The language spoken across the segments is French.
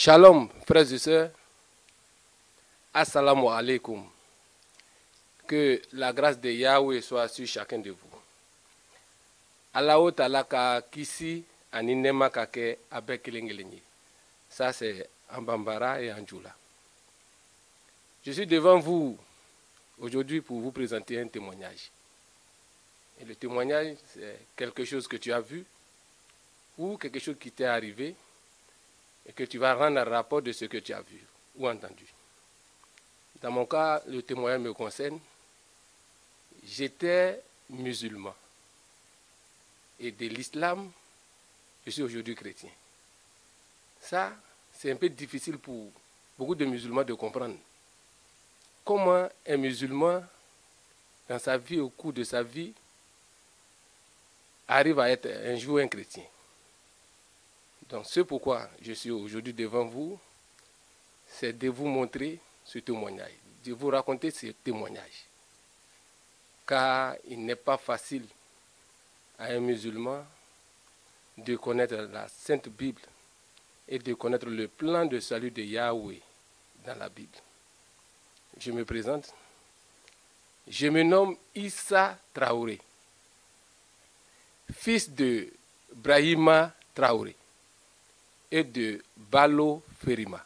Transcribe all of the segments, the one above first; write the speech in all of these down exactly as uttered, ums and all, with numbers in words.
Shalom, frères et sœurs. Assalamu alaikum. Que la grâce de Yahweh soit sur chacun de vous. Allahu talaka kisi aninema kake abekelengelenye. Ça c'est en Bambara et en Djoula. Je suis devant vous aujourd'hui pour vous présenter un témoignage. Et le témoignage, c'est quelque chose que tu as vu ou quelque chose qui t'est arrivé et que tu vas rendre un rapport de ce que tu as vu ou entendu. Dans mon cas, le témoignage me concerne. J'étais musulman. Et de l'islam, je suis aujourd'hui chrétien. Ça, c'est un peu difficile pour beaucoup de musulmans de comprendre. Comment un musulman, dans sa vie, au cours de sa vie, arrive à être un jour un chrétien. Donc, c'est pourquoi je suis aujourd'hui devant vous, c'est de vous montrer ce témoignage, de vous raconter ce témoignage. Car il n'est pas facile à un musulman de connaître la Sainte Bible et de connaître le plan de salut de Yahweh dans la Bible. Je me présente. Je me nomme Issa Traoré, fils de Brahima Traoré et de Balo Ferima.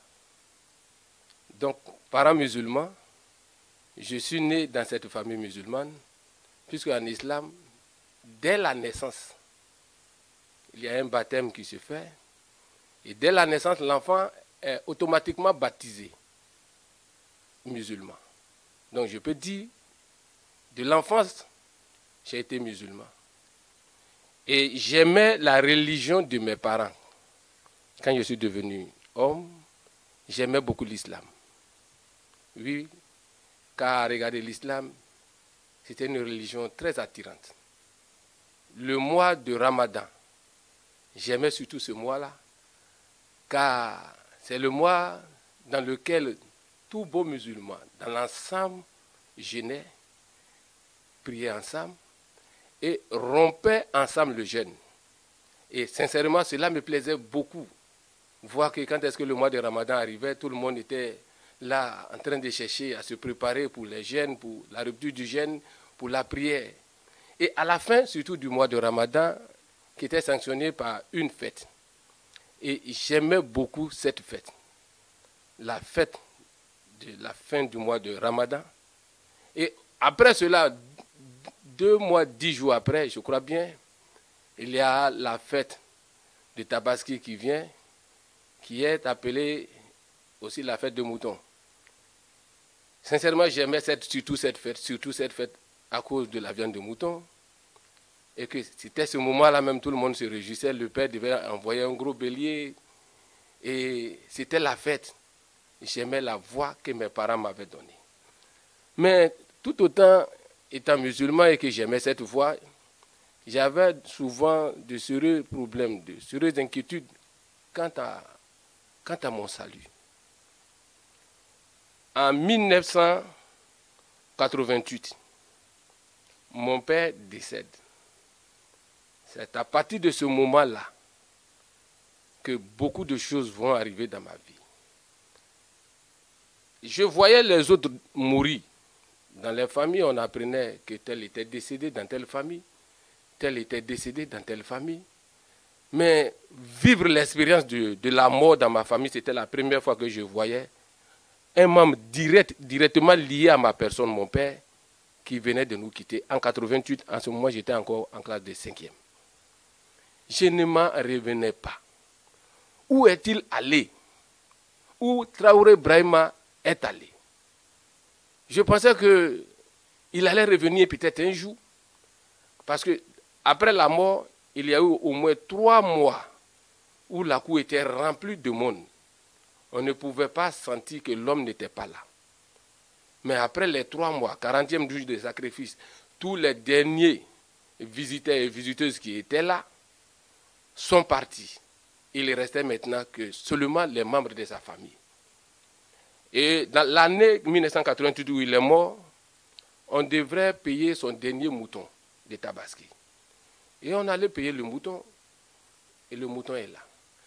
Donc, parents musulmans, je suis né dans cette famille musulmane, puisque en islam, dès la naissance, il y a un baptême qui se fait, et dès la naissance, l'enfant est automatiquement baptisé musulman. Donc, je peux dire, de l'enfance, j'ai été musulman. Et j'aimais la religion de mes parents. Quand je suis devenu homme, j'aimais beaucoup l'islam. Oui, car regardez, l'islam, c'était une religion très attirante. Le mois de Ramadan, j'aimais surtout ce mois-là, car c'est le mois dans lequel tout beau musulman, dans l'ensemble, jeûnait, priait ensemble et rompait ensemble le jeûne. Et sincèrement, cela me plaisait beaucoup. Voir que quand est-ce que le mois de Ramadan arrivait, tout le monde était là en train de chercher à se préparer pour les jeûnes, pour la rupture du jeûne, pour la prière. Et à la fin, surtout du mois de Ramadan, qui était sanctionné par une fête. Et j'aimais beaucoup cette fête. La fête de la fin du mois de Ramadan. Et après cela, deux mois, dix jours après, je crois bien, il y a la fête de Tabaski qui vient, qui est appelée aussi la fête de mouton. Sincèrement, j'aimais cette, surtout cette fête, surtout cette fête à cause de la viande de mouton. Et que c'était ce moment-là même, tout le monde se réjouissait. Le père devait envoyer un gros bélier. Et c'était la fête. J'aimais la voix que mes parents m'avaient donnée. Mais tout autant étant musulman et que j'aimais cette voix, j'avais souvent de sérieux problèmes, de sérieuses inquiétudes quant à, quant à mon salut. En mille neuf cent quatre-vingt-huit, mon père décède. C'est à partir de ce moment-là que beaucoup de choses vont arriver dans ma vie. Je voyais les autres mourir. Dans les familles, on apprenait que tel était décédé dans telle famille, tel était décédé dans telle famille. Mais vivre l'expérience de, de la mort dans ma famille, c'était la première fois que je voyais un membre direct, directement lié à ma personne, mon père, qui venait de nous quitter. En quatre-vingt-huit, en ce moment, j'étais encore en classe de cinquième. Je ne m'en revenais pas. Où est-il allé? Où Traoré Brahima est allé? Je pensais qu'il allait revenir peut-être un jour. Parce que après la mort, il y a eu au moins trois mois où la cour était remplie de monde. On ne pouvait pas sentir que l'homme n'était pas là. Mais après les trois mois, quarantième jour de sacrifice, tous les derniers visiteurs et visiteuses qui étaient là sont partis. Il ne restait maintenant que seulement les membres de sa famille. Et dans l'année mille neuf cent quatre-vingt-huit où il est mort, on devrait payer son dernier mouton de Tabaski. Et on allait payer le mouton, et le mouton est là.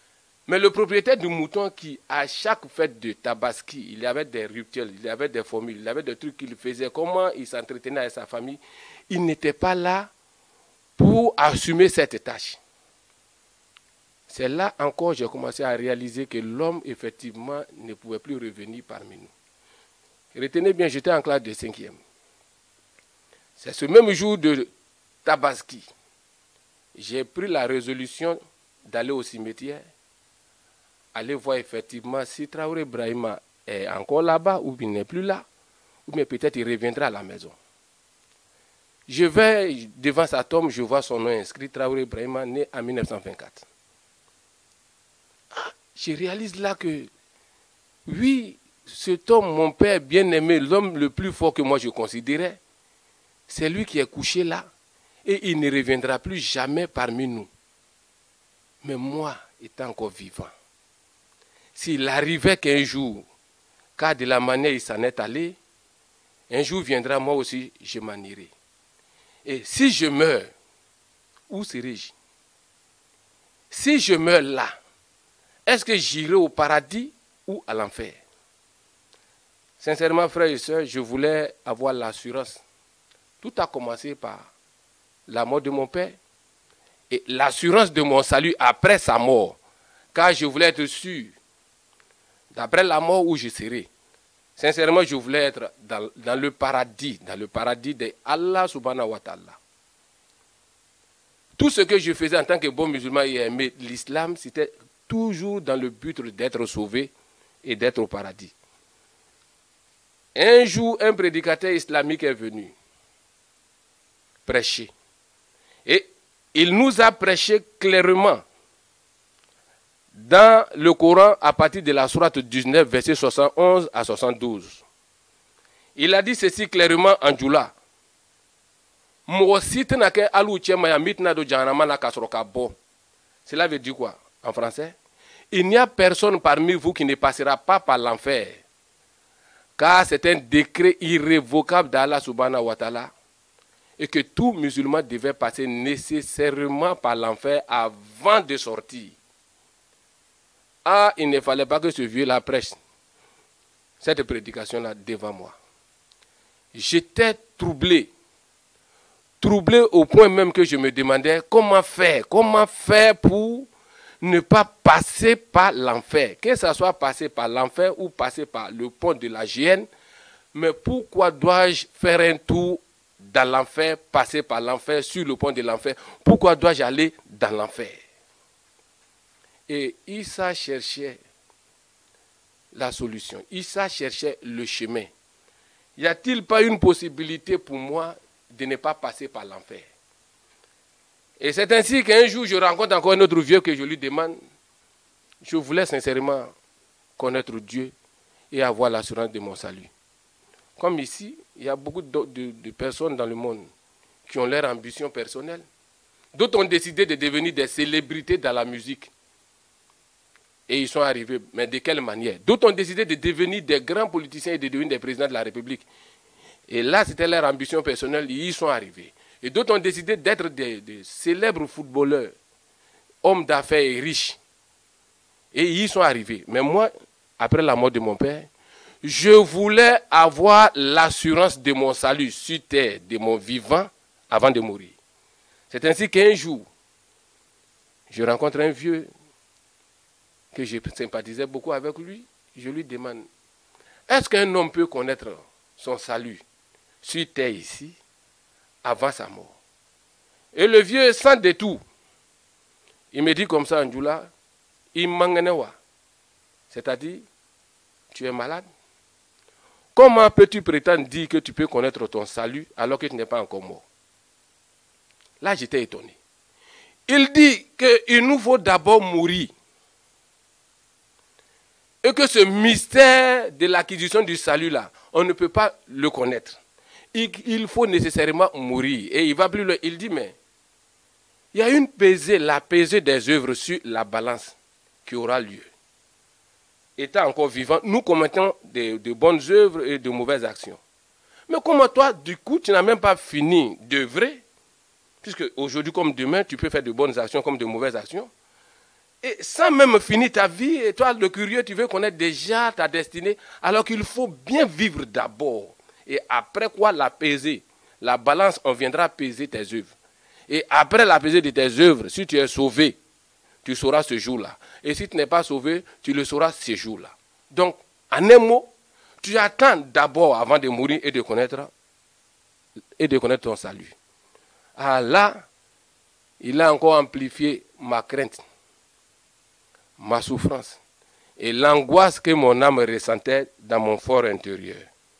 Mais le propriétaire du mouton qui, à chaque fête de Tabaski, il y avait des rituels, il y avait des formules, il y avait des trucs qu'il faisait, comment il s'entretenait avec sa famille, il n'était pas là pour assumer cette tâche. C'est là encore que j'ai commencé à réaliser que l'homme, effectivement, ne pouvait plus revenir parmi nous. Retenez bien, j'étais en classe de cinquième. C'est ce même jour de Tabaski, j'ai pris la résolution d'aller au cimetière, aller voir effectivement si Traoré Brahima est encore là-bas ou il n'est plus là, ou bien peut-être il reviendra à la maison. Je vais devant sa tombe, je vois son nom inscrit, Traoré Brahima, né en mille neuf cent vingt-quatre. Ah, je réalise là que, oui, cet homme, mon père bien-aimé, l'homme le plus fort que moi je considérais, c'est lui qui est couché là, et il ne reviendra plus jamais parmi nous. Mais moi, étant encore vivant, s'il arrivait qu'un jour, car de la manière il s'en est allé, un jour viendra, moi aussi, je m'en irai. Et si je meurs, où serai-je? Si je meurs là, est-ce que j'irai au paradis ou à l'enfer? Sincèrement, frères et sœurs, je voulais avoir l'assurance. Tout a commencé par la mort de mon père et l'assurance de mon salut après sa mort. Car je voulais être sûr, d'après la mort où je serai. Sincèrement, je voulais être dans, dans le paradis, dans le paradis de Allah subhanahu wa ta'ala. Tout ce que je faisais en tant que bon musulman et aimé l'islam, c'était toujours dans le but d'être sauvé et d'être au paradis. Un jour, un prédicateur islamique est venu prêcher. Et il nous a prêché clairement dans le Coran à partir de la sourate dix-neuf, versets soixante et onze à soixante-douze. Il a dit ceci clairement en Djoula. Cela veut dire quoi en français? Il n'y a personne parmi vous qui ne passera pas par l'enfer. Car c'est un décret irrévocable d'Allah subhanahu wa ta'ala. Et que tout musulman devait passer nécessairement par l'enfer avant de sortir. Ah, il ne fallait pas que ce vieux-là prêche cette prédication-là devant moi. J'étais troublé. Troublé au point même que je me demandais comment faire, comment faire pour ne pas passer par l'enfer. Que ce soit passer par l'enfer ou passer par le pont de la Géhenne, mais pourquoi dois-je faire un tour dans l'enfer, passer par l'enfer, sur le pont de l'enfer? Pourquoi dois-je aller dans l'enfer? Et Issa cherchait la solution. Issa cherchait le chemin. Y a-t-il pas une possibilité pour moi de ne pas passer par l'enfer? Et c'est ainsi qu'un jour, je rencontre encore un autre vieux que je lui demande. Je voulais sincèrement connaître Dieu et avoir l'assurance de mon salut. Comme ici, il y a beaucoup de, de, de personnes dans le monde qui ont leur ambition personnelle. D'autres ont décidé de devenir des célébrités dans la musique. Et ils sont arrivés. Mais de quelle manière? D'autres ont décidé de devenir des grands politiciens et de devenir des présidents de la République. Et là, c'était leur ambition personnelle. Ils y sont arrivés. Et d'autres ont décidé d'être des, des célèbres footballeurs, hommes d'affaires et riches. Et ils y sont arrivés. Mais moi, après la mort de mon père, je voulais avoir l'assurance de mon salut sur terre, de mon vivant, avant de mourir. C'est ainsi qu'un jour, je rencontre un vieux que je sympathisais beaucoup avec lui. Je lui demande, est-ce qu'un homme peut connaître son salut sur terre ici, avant sa mort? Et le vieux, sans détour, il me dit comme ça en Djoula, il manganewa. C'est-à-dire, tu es malade. Comment peux-tu prétendre dire que tu peux connaître ton salut alors que tu n'es pas encore mort? Là, j'étais étonné. Il dit qu'il nous faut d'abord mourir. Et que ce mystère de l'acquisition du salut là, on ne peut pas le connaître. Il, il faut nécessairement mourir. Et il va plus loin. Il dit, mais il y a une pesée, la pesée des œuvres sur la balance qui aura lieu. Étant encore vivant, nous commettons de, de bonnes œuvres et de mauvaises actions. Mais comment toi, du coup, tu n'as même pas fini d'œuvrer, puisque aujourd'hui comme demain, tu peux faire de bonnes actions comme de mauvaises actions. Et sans même finir ta vie, et toi, le curieux, tu veux connaître déjà ta destinée, alors qu'il faut bien vivre d'abord. Et après quoi, la peser. La balance, on viendra peser tes œuvres. Et après la pesée de tes œuvres, si tu es sauvé, tu sauras ce jour-là. Et si tu n'es pas sauvé, tu le sauras ce jour-là. Donc, en un mot, tu attends d'abord avant de mourir et de connaître, et de connaître ton salut. Ah là, il a encore amplifié ma crainte, ma souffrance et l'angoisse que mon âme ressentait dans mon fort intérieur.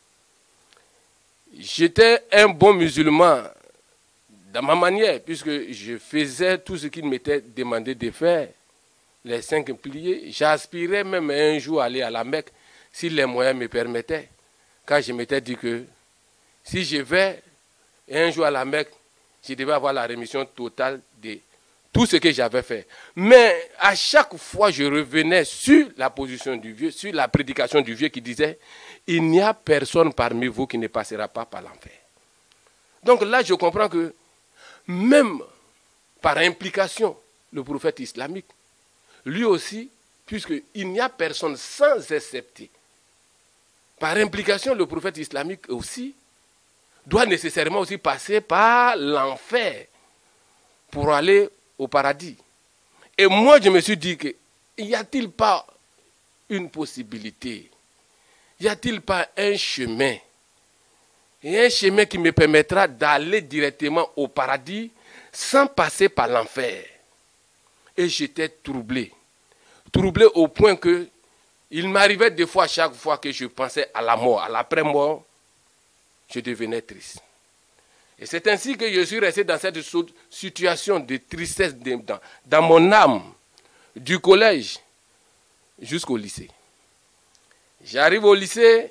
J'étais un bon musulman dans ma manière, puisque je faisais tout ce qu'il m'était demandé de faire, les cinq piliers. J'aspirais même un jour à aller à la Mecque, si les moyens me permettaient, car je m'étais dit que si je vais un jour à la Mecque, je devais avoir la rémission totale de tout ce que j'avais fait. Mais à chaque fois, je revenais sur la position du vieux, sur la prédication du vieux qui disait « Il n'y a personne parmi vous qui ne passera pas par l'enfer. » Donc là, je comprends que même par implication, le prophète islamique, lui aussi, puisqu'il n'y a personne sans excepter, par implication, le prophète islamique aussi doit nécessairement aussi passer par l'enfer pour aller au paradis. Et moi, je me suis dit que, y a-t-il pas une possibilité? Y a-t-il pas un chemin? Et un chemin qui me permettra d'aller directement au paradis sans passer par l'enfer. Et j'étais troublé. Troublé au point que il m'arrivait des fois, chaque fois que je pensais à la mort, à l'après-mort, je devenais triste. Et c'est ainsi que je suis resté dans cette situation de tristesse dans, dans mon âme, du collège jusqu'au lycée. J'arrive au lycée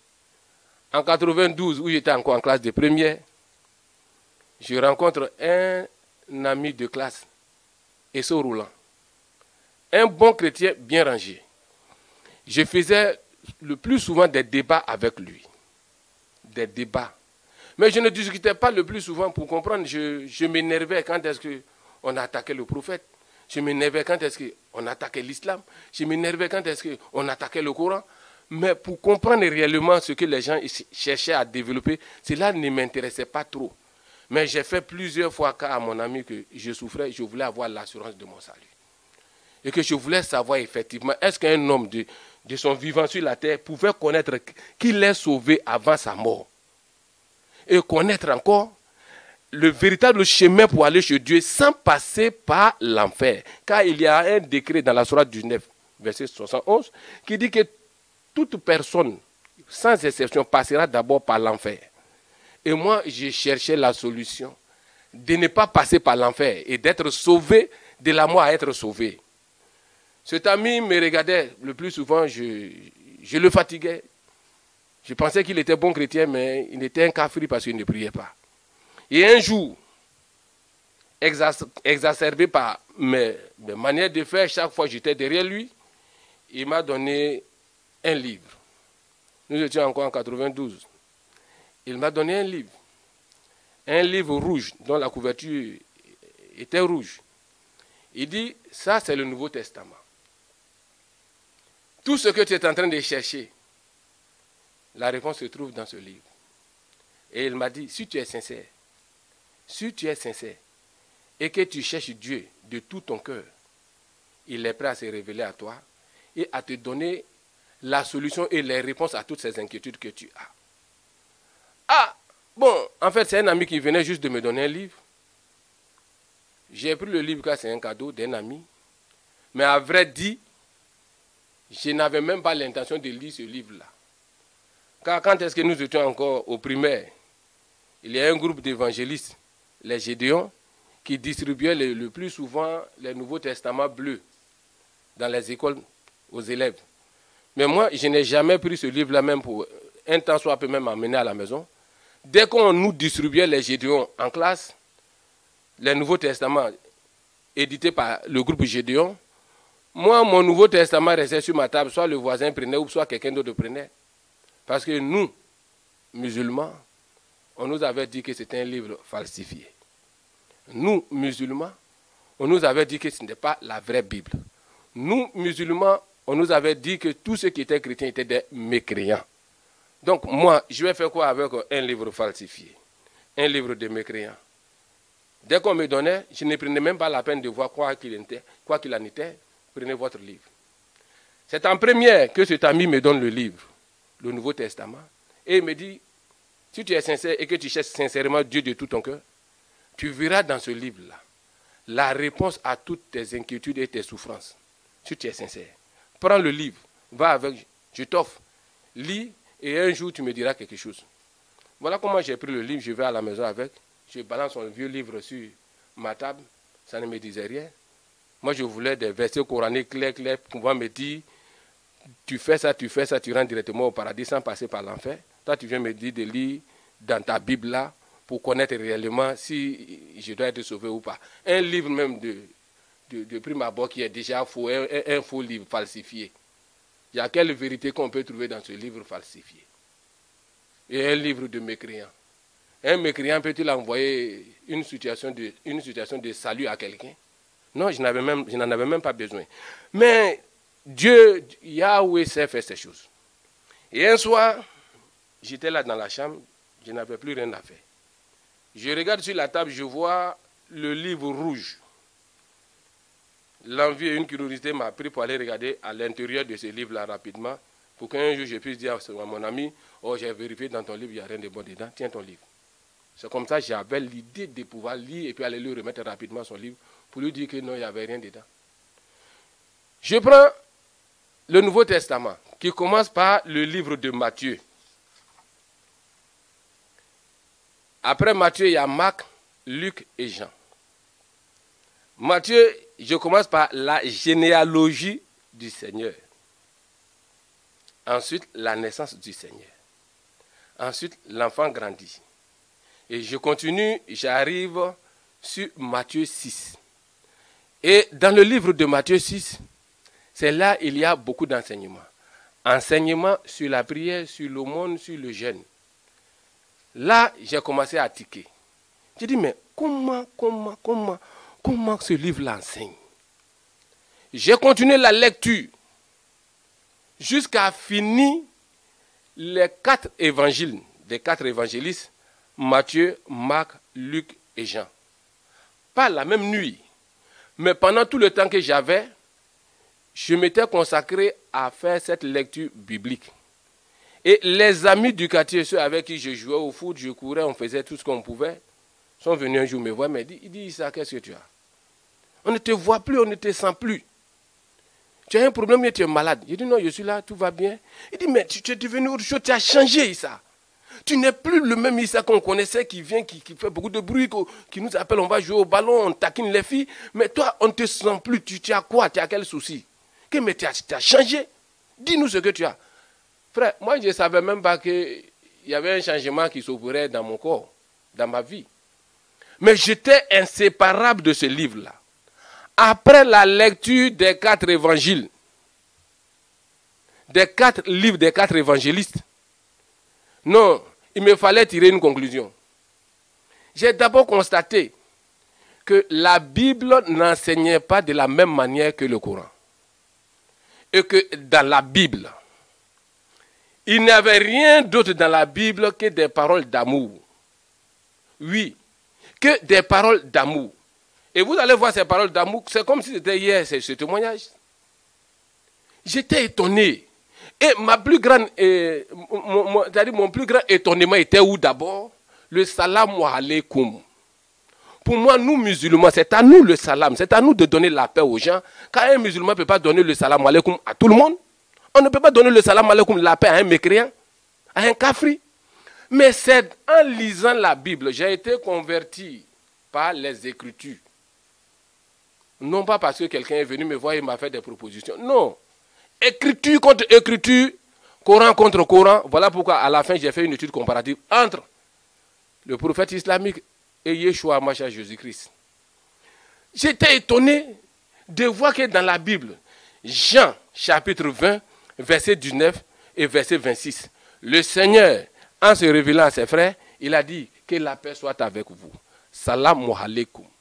en quatre-vingt-douze, où j'étais encore en classe de première. Je rencontre un ami de classe, Esso Roulant, un bon chrétien bien rangé. Je faisais le plus souvent des débats avec lui. Des débats. Mais je ne discutais pas le plus souvent pour comprendre. Je, je m'énervais quand est-ce qu'on attaquait le prophète. Je m'énervais quand est-ce qu'on attaquait l'islam. Je m'énervais quand est-ce qu'on attaquait le Coran. Mais pour comprendre réellement ce que les gens cherchaient à développer, cela ne m'intéressait pas trop. Mais j'ai fait plusieurs fois cas à mon ami que je souffrais, je voulais avoir l'assurance de mon salut. Et que je voulais savoir effectivement, est-ce qu'un homme de, de son vivant sur la terre pouvait connaître qu'il est sauvé avant sa mort. Et connaître encore le véritable chemin pour aller chez Dieu sans passer par l'enfer. Car il y a un décret dans la sourate dix-neuf, verset soixante et onze, qui dit que toute personne, sans exception, passera d'abord par l'enfer. Et moi, j'ai cherché la solution de ne pas passer par l'enfer et d'être sauvé de la mort à être sauvé. Cet ami me regardait le plus souvent, je, je le fatiguais. Je pensais qu'il était bon chrétien, mais il était un kafiri parce qu'il ne priait pas. Et un jour, exacerbé par mes, mes manières de faire, chaque fois que j'étais derrière lui, il m'a donné un livre. Nous étions encore en quatre-vingt-douze. Il m'a donné un livre. Un livre rouge, dont la couverture était rouge. Il dit, ça c'est le Nouveau Testament. Tout ce que tu es en train de chercher, la réponse se trouve dans ce livre. Et il m'a dit, si tu es sincère, si tu es sincère, et que tu cherches Dieu de tout ton cœur, il est prêt à se révéler à toi et à te donner la solution et les réponses à toutes ces inquiétudes que tu as. Ah, bon, en fait, c'est un ami qui venait juste de me donner un livre. J'ai pris le livre car c'est un cadeau d'un ami. Mais à vrai dit, je n'avais même pas l'intention de lire ce livre-là. Car quand est-ce que nous étions encore au primaire, il y a un groupe d'évangélistes, les Gédéons, qui distribuaient le, le plus souvent les Nouveaux Testaments bleus dans les écoles aux élèves. Mais moi, je n'ai jamais pris ce livre-là même pour un temps soit peu même amené à la maison. Dès qu'on nous distribuait les Gédéons en classe, les Nouveaux Testaments édités par le groupe Gédéon, moi, mon Nouveau Testament restait sur ma table, soit le voisin prenait ou soit quelqu'un d'autre prenait. Parce que nous, musulmans, on nous avait dit que c'était un livre falsifié. Nous, musulmans, on nous avait dit que ce n'était pas la vraie Bible. Nous, musulmans, on nous avait dit que tous ceux qui étaient chrétiens étaient des mécréants. Donc moi, je vais faire quoi avec un livre falsifié? Un livre de mécréants. Dès qu'on me donnait, je ne prenais même pas la peine de voir quoi qu'il était, quoi qu'il en était. Prenez votre livre. C'est en première que cet ami me donne le livre, le Nouveau Testament, et il me dit, si tu es sincère et que tu cherches sincèrement Dieu de tout ton cœur, tu verras dans ce livre-là la réponse à toutes tes inquiétudes et tes souffrances. Si tu es sincère, prends le livre, va avec, je t'offre, lis, et un jour tu me diras quelque chose. Voilà comment j'ai pris le livre, je vais à la maison avec, je balance un vieux livre sur ma table, ça ne me disait rien. Moi je voulais des versets coraniques clairs, clairs, pouvant me dire, tu fais ça, tu fais ça, tu rentres directement au paradis sans passer par l'enfer. Toi tu viens me dire de lire dans ta Bible là, pour connaître réellement si je dois être sauvé ou pas. Un livre même de, de, de prime abord qui est déjà faux, un, un faux livre falsifié. Il y a quelle vérité qu'on peut trouver dans ce livre falsifié? Et un livre de mécréant. Un mécréant peut-il envoyer une situation de, une situation de salut à quelqu'un? Non, je n'avais même, je n'en avais même pas besoin. Mais Dieu, Yahweh sait faire ces choses. Et un soir, j'étais là dans la chambre, je n'avais plus rien à faire. Je regarde sur la table, je vois le livre rouge. L'envie et une curiosité m'a pris pour aller regarder à l'intérieur de ce livre-là rapidement, pour qu'un jour je puisse dire à mon ami, oh j'ai vérifié dans ton livre, il n'y a rien de bon dedans, tiens ton livre. C'est comme ça que j'avais l'idée de pouvoir lire et puis aller lui remettre rapidement son livre, pour lui dire que non, il n'y avait rien dedans. Je prends le Nouveau Testament, qui commence par le livre de Matthieu. Après Matthieu, il y a Marc, Luc et Jean. Matthieu, je commence par la généalogie du Seigneur. Ensuite, la naissance du Seigneur. Ensuite, l'enfant grandit. Et je continue, j'arrive sur Matthieu six. Et dans le livre de Matthieu six, c'est là il y a beaucoup d'enseignements. Enseignements sur la prière, sur l'aumône, sur le jeûne. Là, j'ai commencé à tiquer. J'ai dit, mais comment, comment, comment, comment ce livre l'enseigne? J'ai continué la lecture jusqu'à finir les quatre évangiles, des quatre évangélistes, Matthieu, Marc, Luc et Jean. Pas la même nuit, mais pendant tout le temps que j'avais, je m'étais consacré à faire cette lecture biblique. Et les amis du quartier, ceux avec qui je jouais au foot, je courais, on faisait tout ce qu'on pouvait, sont venus un jour me voir, mais ils disent, Issa, qu'est-ce que tu as? On ne te voit plus, on ne te sent plus. Tu as un problème et tu es malade. Je dis, non, je suis là, tout va bien. Il dit, mais tu, tu es devenu autre chose, tu as changé, Issa. Tu n'es plus le même Issa qu'on connaissait, qui vient, qui, qui fait beaucoup de bruit, qui nous appelle, on va jouer au ballon, on taquine les filles. Mais toi, on ne te sent plus. Tu, tu as quoi? Tu as quel souci? Que, mais tu as, tu as changé. Dis-nous ce que tu as. Frère, moi, je ne savais même pas qu'il y avait un changement qui s'opérait dans mon corps, dans ma vie. Mais j'étais inséparable de ce livre-là. Après la lecture des quatre évangiles, des quatre livres des quatre évangélistes, non, il me fallait tirer une conclusion. J'ai d'abord constaté que la Bible n'enseignait pas de la même manière que le Coran. Et que dans la Bible, il n'y avait rien d'autre dans la Bible que des paroles d'amour. Oui, que des paroles d'amour. Et vous allez voir ces paroles d'amour, c'est comme si c'était hier, ce témoignage. J'étais étonné. Et ma plus grande, euh, mon, mon, c'est-à-dire mon plus grand étonnement était où d'abord? Le salam wa alaykoum. Pour moi, nous musulmans, c'est à nous le salam, c'est à nous de donner la paix aux gens. Quand un musulman ne peut pas donner le salam wa alaykoum à tout le monde, on ne peut pas donner le salam wa alaykoum, la paix à un mécréant, à un kafri. Mais c'est en lisant la Bible, j'ai été converti par les Écritures. Non pas parce que quelqu'un est venu me voir et m'a fait des propositions. Non. Écriture contre écriture, Coran contre Coran. Voilà pourquoi à la fin j'ai fait une étude comparative entre le prophète islamique et Yeshua Mashiach Jésus-Christ. J'étais étonné de voir que dans la Bible, Jean chapitre vingt, verset dix-neuf et verset vingt-six, le Seigneur, en se révélant à ses frères, il a dit que la paix soit avec vous. Salam alaykoum.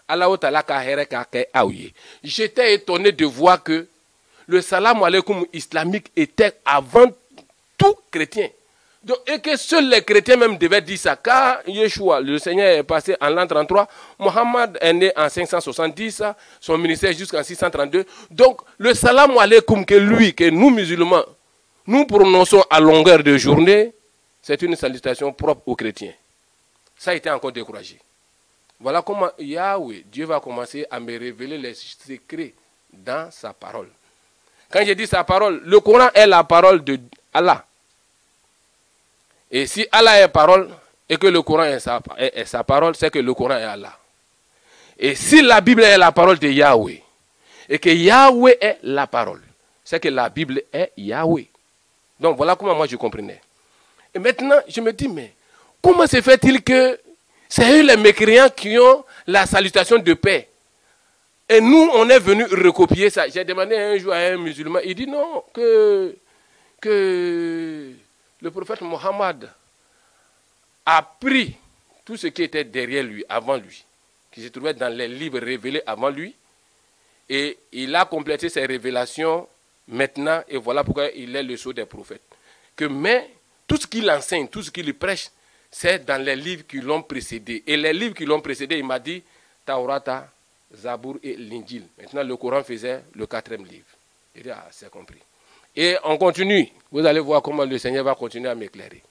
J'étais étonné de voir que le salam alaikum islamique était avant tout chrétien. Donc, et que seuls les chrétiens même devaient dire ça. Car Yeshua, le Seigneur est passé en l'an trente-trois, Mohammed est né en cinq cent soixante-dix, son ministère jusqu'en six cent trente-deux. Donc, le salam alaikum que lui, que nous musulmans, nous prononçons à longueur de journée, c'est une salutation propre aux chrétiens. Ça a été encore découragé. Voilà comment Yahweh, Dieu va commencer à me révéler les secrets dans sa parole. Quand je dis sa parole, le Coran est la parole de Allah. Et si Allah est parole et que le Coran est sa, est, est sa parole, c'est que le Coran est Allah. Et si la Bible est la parole de Yahweh et que Yahweh est la parole, c'est que la Bible est Yahweh. Donc voilà comment moi je comprenais. Et maintenant, je me dis, mais comment se fait-il que c'est eux les mécréants qui ont la salutation de paix? Et nous, on est venu recopier ça. J'ai demandé un jour à un musulman, il dit non, que... que le prophète Mohammed a pris tout ce qui était derrière lui, avant lui, qui se trouvait dans les livres révélés avant lui, et il a complété ses révélations maintenant, et voilà pourquoi il est le sceau des prophètes. Que, mais tout ce qu'il enseigne, tout ce qu'il prêche, c'est dans les livres qui l'ont précédé. Et les livres qui l'ont précédé, il m'a dit, Taurata, Zabour et l'Injil. Maintenant, le Coran faisait le quatrième livre. Il dit, ah, c'est compris. Et on continue. Vous allez voir comment le Seigneur va continuer à m'éclairer.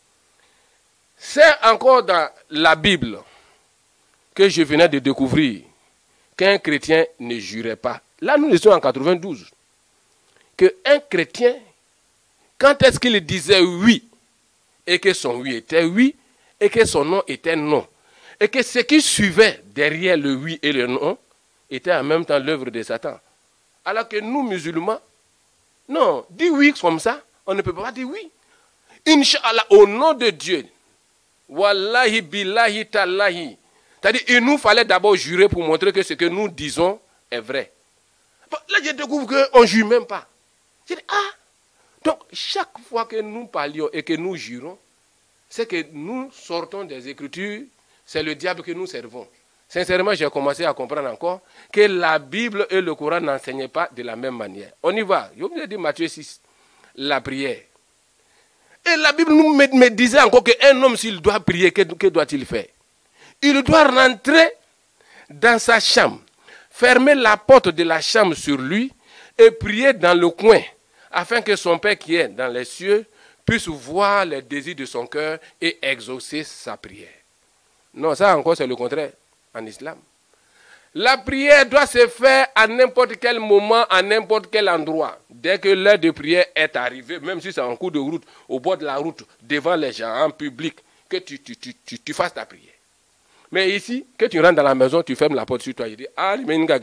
C'est encore dans la Bible que je venais de découvrir qu'un chrétien ne jurait pas. Là, nous sommes en quatre-vingt-douze. Qu'un chrétien, quand est-ce qu'il disait oui, et que son oui était oui, et que son non était non, et que ce qui suivait derrière le oui et le non était en même temps l'œuvre de Satan. Alors que nous, musulmans, non, dis oui comme ça, on ne peut pas dire oui. Inch'Allah, au nom de Dieu, wallahi, billahi, tallahi. C'est-à-dire, il nous fallait d'abord jurer pour montrer que ce que nous disons est vrai. Bon, là, je découvre qu'on ne jure même pas. Je dis, ah, donc chaque fois que nous parlions et que nous jurons, c'est que nous sortons des Écritures, c'est le diable que nous servons. Sincèrement, j'ai commencé à comprendre encore que la Bible et le Coran n'enseignaient pas de la même manière. On y va. Je vous ai dit Matthieu six, la prière. Et la Bible nous me, me disait encore qu'un homme, s'il doit prier, que, que doit-il faire? Il doit rentrer dans sa chambre, fermer la porte de la chambre sur lui et prier dans le coin, afin que son Père qui est dans les cieux puisse voir les désirs de son cœur et exaucer sa prière. Non, ça encore, c'est le contraire. En islam. La prière doit se faire à n'importe quel moment, à n'importe quel endroit. Dès que l'heure de prière est arrivée, même si c'est en cours de route, au bord de la route, devant les gens, en public, que tu, tu, tu, tu, tu fasses ta prière. Mais ici, que tu rentres dans la maison, tu fermes la porte sur toi, il dit, ah,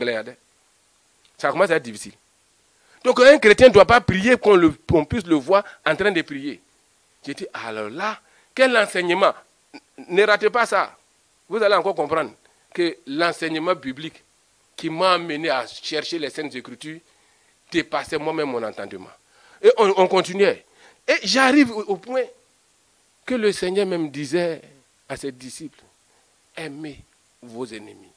ça commence à être difficile. Donc un chrétien ne doit pas prier qu'on qu'on puisse le voir en train de prier. J'ai dit, alors là, quel enseignement? Ne ratez pas ça. Vous allez encore comprendre que l'enseignement biblique qui m'a amené à chercher les Saintes Écritures dépassait moi-même mon entendement. Et on, on continuait. Et j'arrive au, au point que le Seigneur même disait à ses disciples, aimez vos ennemis.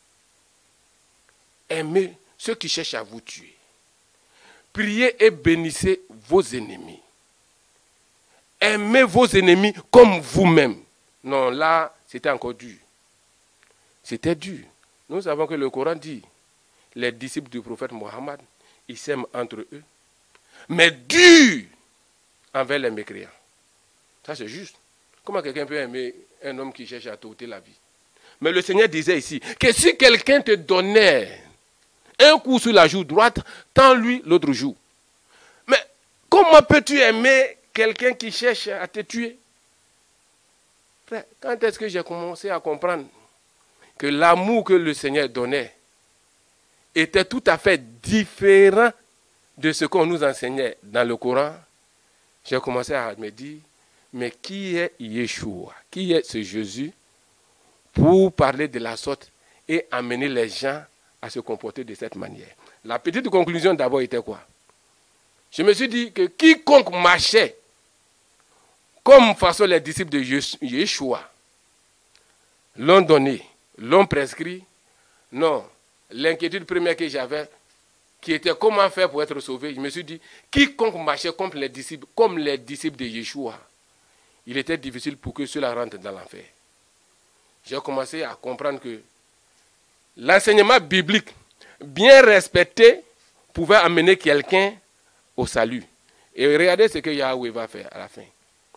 Aimez ceux qui cherchent à vous tuer. Priez et bénissez vos ennemis. Aimez vos ennemis comme vous-même. Non, là, c'était encore dur. C'était dur. Nous savons que le Coran dit, les disciples du prophète Mohammed, ils s'aiment entre eux, mais dur envers les mécréants. Ça, c'est juste. Comment quelqu'un peut aimer un homme qui cherche à t'ôter la vie? Mais le Seigneur disait ici, que si quelqu'un te donnait un coup sur la joue droite, tends-lui l'autre joue. Mais comment peux-tu aimer quelqu'un qui cherche à te tuer? Frère, quand est-ce que j'ai commencé à comprendre que l'amour que le Seigneur donnait était tout à fait différent de ce qu'on nous enseignait dans le Coran, j'ai commencé à me dire, mais qui est Yeshua? Qui est ce Jésus pour parler de la sorte et amener les gens à se comporter de cette manière? La petite conclusion d'abord était quoi? Je me suis dit que quiconque marchait comme façon les disciples de Yeshua l'ont donné, l'ont prescrit Non. L'inquiétude première que j'avais, qui était comment faire pour être sauvé, je me suis dit, quiconque marchait comme les disciples, comme les disciples de Yeshua, il était difficile pour que ceux-là rentrent dans l'enfer. J'ai commencé à comprendre que l'enseignement biblique, bien respecté, pouvait amener quelqu'un au salut. Et regardez ce que Yahweh va faire à la fin.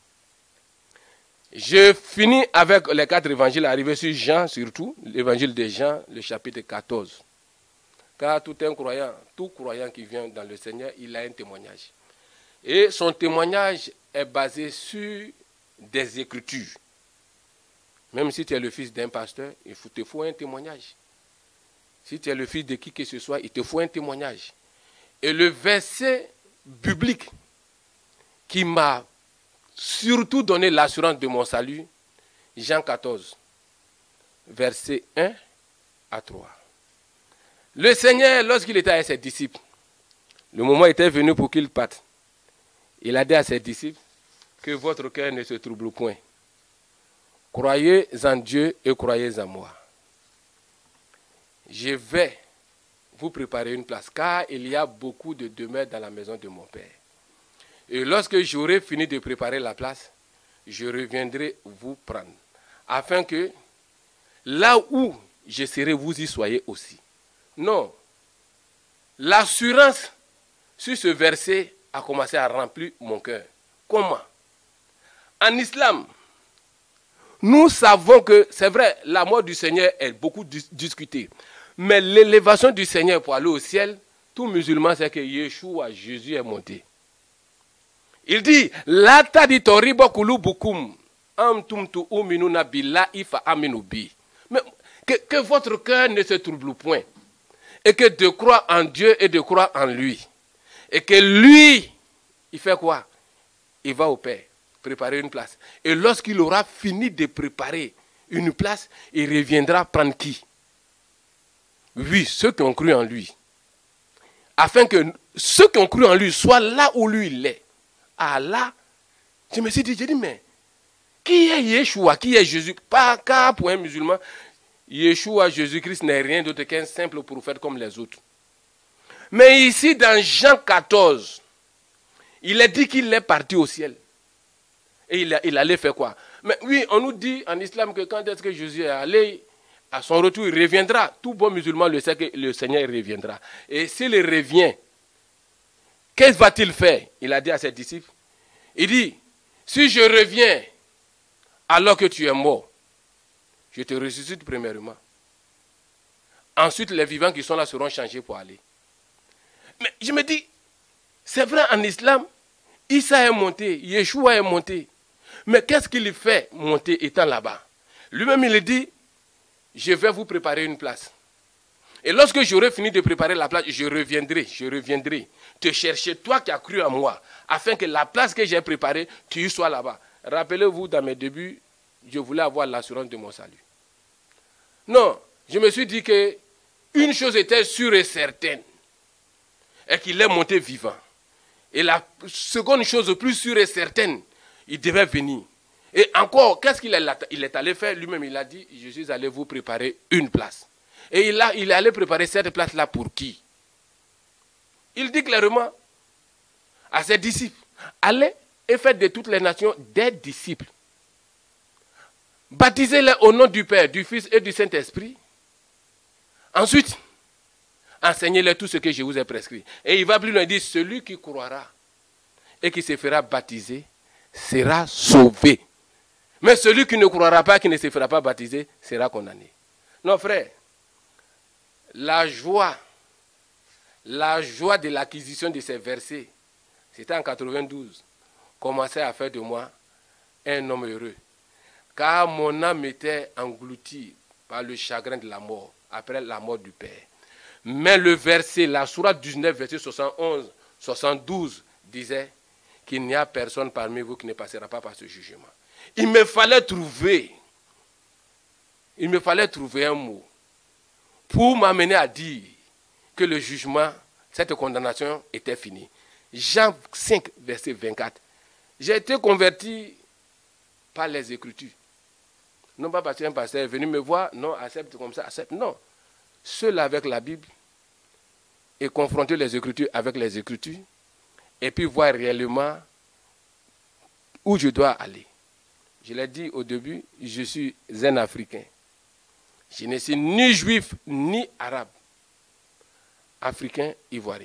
Je finis avec les quatre évangiles, arrivés sur Jean surtout, l'évangile de Jean, le chapitre quatorze. Car tout un croyant, tout croyant qui vient dans le Seigneur, il a un témoignage. Et son témoignage est basé sur des Écritures. Même si tu es le fils d'un pasteur, il te faut un témoignage. Si tu es le fils de qui que ce soit, il te faut un témoignage. Et le verset biblique qui m'a surtout donné l'assurance de mon salut, Jean quatorze, versets un à trois. Le Seigneur, lorsqu'il était avec ses disciples, le moment était venu pour qu'il parte. Il a dit à ses disciples que votre cœur ne se trouble point. Croyez en Dieu et croyez en moi. Je vais vous préparer une place, car il y a beaucoup de demeures dans la maison de mon Père. Et lorsque j'aurai fini de préparer la place, je reviendrai vous prendre, afin que là où je serai, vous y soyez aussi. Non. L'assurance sur ce verset a commencé à remplir mon cœur. Comment? En islam, nous savons que, c'est vrai, la mort du Seigneur est beaucoup dis- discutée. Mais l'élévation du Seigneur pour aller au ciel, tout musulman sait que Yeshua, Jésus est monté. Il dit, la taditoriba kulubukum amtum tu uminuna billah ifa aminubi. Mais que, que votre cœur ne se trouble point. Et que de croire en Dieu et de croire en lui. Et que lui, il fait quoi? Il va au Père, préparer une place. Et lorsqu'il aura fini de préparer une place, il reviendra prendre qui? Oui, ceux qui ont cru en lui. Afin que ceux qui ont cru en lui soient là où lui il est. Ah là, je me suis dit, j'ai dit, mais qui est Yeshua? Qui est Jésus? Pas car pour un musulman, Yeshua, Jésus-Christ n'est rien d'autre qu'un simple prophète comme les autres. Mais ici, dans Jean quatorze, il est dit qu'il est parti au ciel. Et il, il allait faire quoi? Mais oui, on nous dit en islam que quand est-ce que Jésus est allé, à son retour, il reviendra. Tout bon musulman le sait que le Seigneur reviendra. Et s'il revient, qu'est-ce va-t-il faire? Il a dit à ses disciples. Il dit, si je reviens alors que tu es mort, je te ressuscite premièrement. Ensuite, les vivants qui sont là seront changés pour aller. Mais je me dis, c'est vrai en islam, Isa est monté, Yeshua est monté. Mais qu'est-ce qu'il fait monter étant là-bas? Lui-même, il dit, je vais vous préparer une place. Et lorsque j'aurai fini de préparer la place, je reviendrai, je reviendrai te chercher, toi qui as cru en moi, afin que la place que j'ai préparée, tu y sois là-bas. Rappelez-vous, dans mes débuts, je voulais avoir l'assurance de mon salut. Non, je me suis dit que une chose était sûre et certaine, et qu'il est monté vivant. Et la seconde chose plus sûre et certaine, il devait venir. Et encore, qu'est-ce qu'il est, il est allé faire? Lui-même, il a dit, je suis allé vous préparer une place. Et il, a, il est allé préparer cette place-là pour qui? Il dit clairement à ses disciples, allez et faites de toutes les nations des disciples. Baptisez-les au nom du Père, du Fils et du Saint-Esprit. Ensuite, enseignez-les tout ce que je vous ai prescrit. Et il va plus loin, il dit, celui qui croira et qui se fera baptiser sera sauvé. Mais celui qui ne croira pas, qui ne se fera pas baptiser, sera condamné. Non, frère, la joie, la joie de l'acquisition de ces versets, c'était en quatre-vingt-douze, commençait à faire de moi un homme heureux. Car mon âme était engloutie par le chagrin de la mort, après la mort du Père. Mais le verset, la sourate dix-neuf, verset soixante et onze, soixante-douze, disait qu'il n'y a personne parmi vous qui ne passera pas par ce jugement. Il me fallait trouver, il me fallait trouver un mot pour m'amener à dire que le jugement, cette condamnation était finie. Jean cinq, verset vingt-quatre. J'ai été converti par les Écritures. Non pas parce qu'un pasteur est venu me voir, non, accepte comme ça, accepte, non. seul avec la Bible et confronter les Écritures avec les Écritures et puis voir réellement où je dois aller. Je l'ai dit au début, je suis un Africain. Je ne suis ni juif ni arabe. Africain, ivoirien.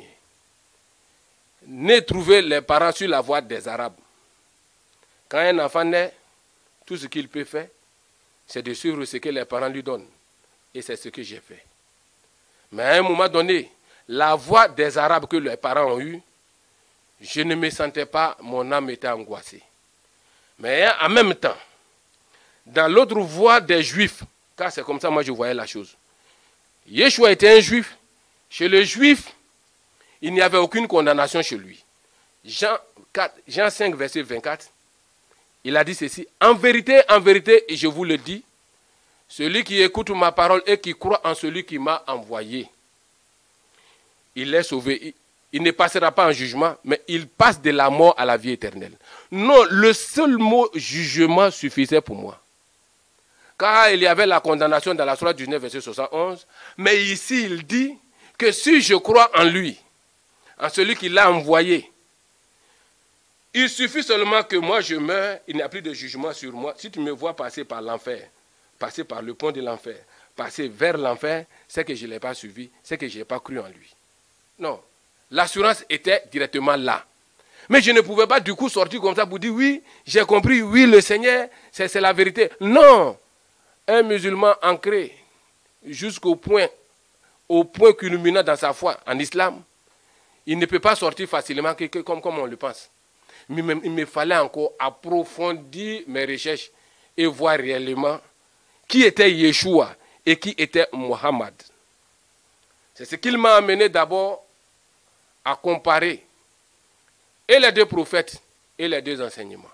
Né trouver les parents sur la voie des Arabes. Quand un enfant naît, tout ce qu'il peut faire, c'est de suivre ce que les parents lui donnent. Et c'est ce que j'ai fait. Mais à un moment donné, la voix des Arabes que les parents ont eue, je ne me sentais pas, mon âme était angoissée. Mais en même temps, dans l'autre voie des Juifs, car c'est comme ça moi je voyais la chose. Yeshua était un Juif. Chez les Juifs, il n'y avait aucune condamnation chez lui. Jean, quatre, Jean cinq, verset vingt-quatre, il a dit ceci. En vérité, en vérité, et je vous le dis, celui qui écoute ma parole et qui croit en celui qui m'a envoyé, il est sauvé. Il, il ne passera pas en jugement, mais il passe de la mort à la vie éternelle. Non, le seul mot jugement suffisait pour moi. Car il y avait la condamnation dans la sourate dix-neuf, verset soixante et onze. Mais ici, il dit que si je crois en lui, en celui qui l'a envoyé, il suffit seulement que moi je meure, il n'y a plus de jugement sur moi. Si tu me vois passer par l'enfer, passer par le pont de l'enfer, passer vers l'enfer, c'est que je ne l'ai pas suivi, c'est que je n'ai pas cru en lui. Non, l'assurance était directement là. Mais je ne pouvais pas du coup sortir comme ça pour dire oui, j'ai compris, oui, le Seigneur, c'est la vérité. Non, un musulman ancré jusqu'au point, au point culminant dans sa foi en islam, il ne peut pas sortir facilement que, que, comme, comme on le pense. Mais il me fallait encore approfondir mes recherches et voir réellement qui était Yeshua et qui était Mohammed. C'est ce qu'il m'a amené d'abord à comparer et les deux prophètes et les deux enseignements.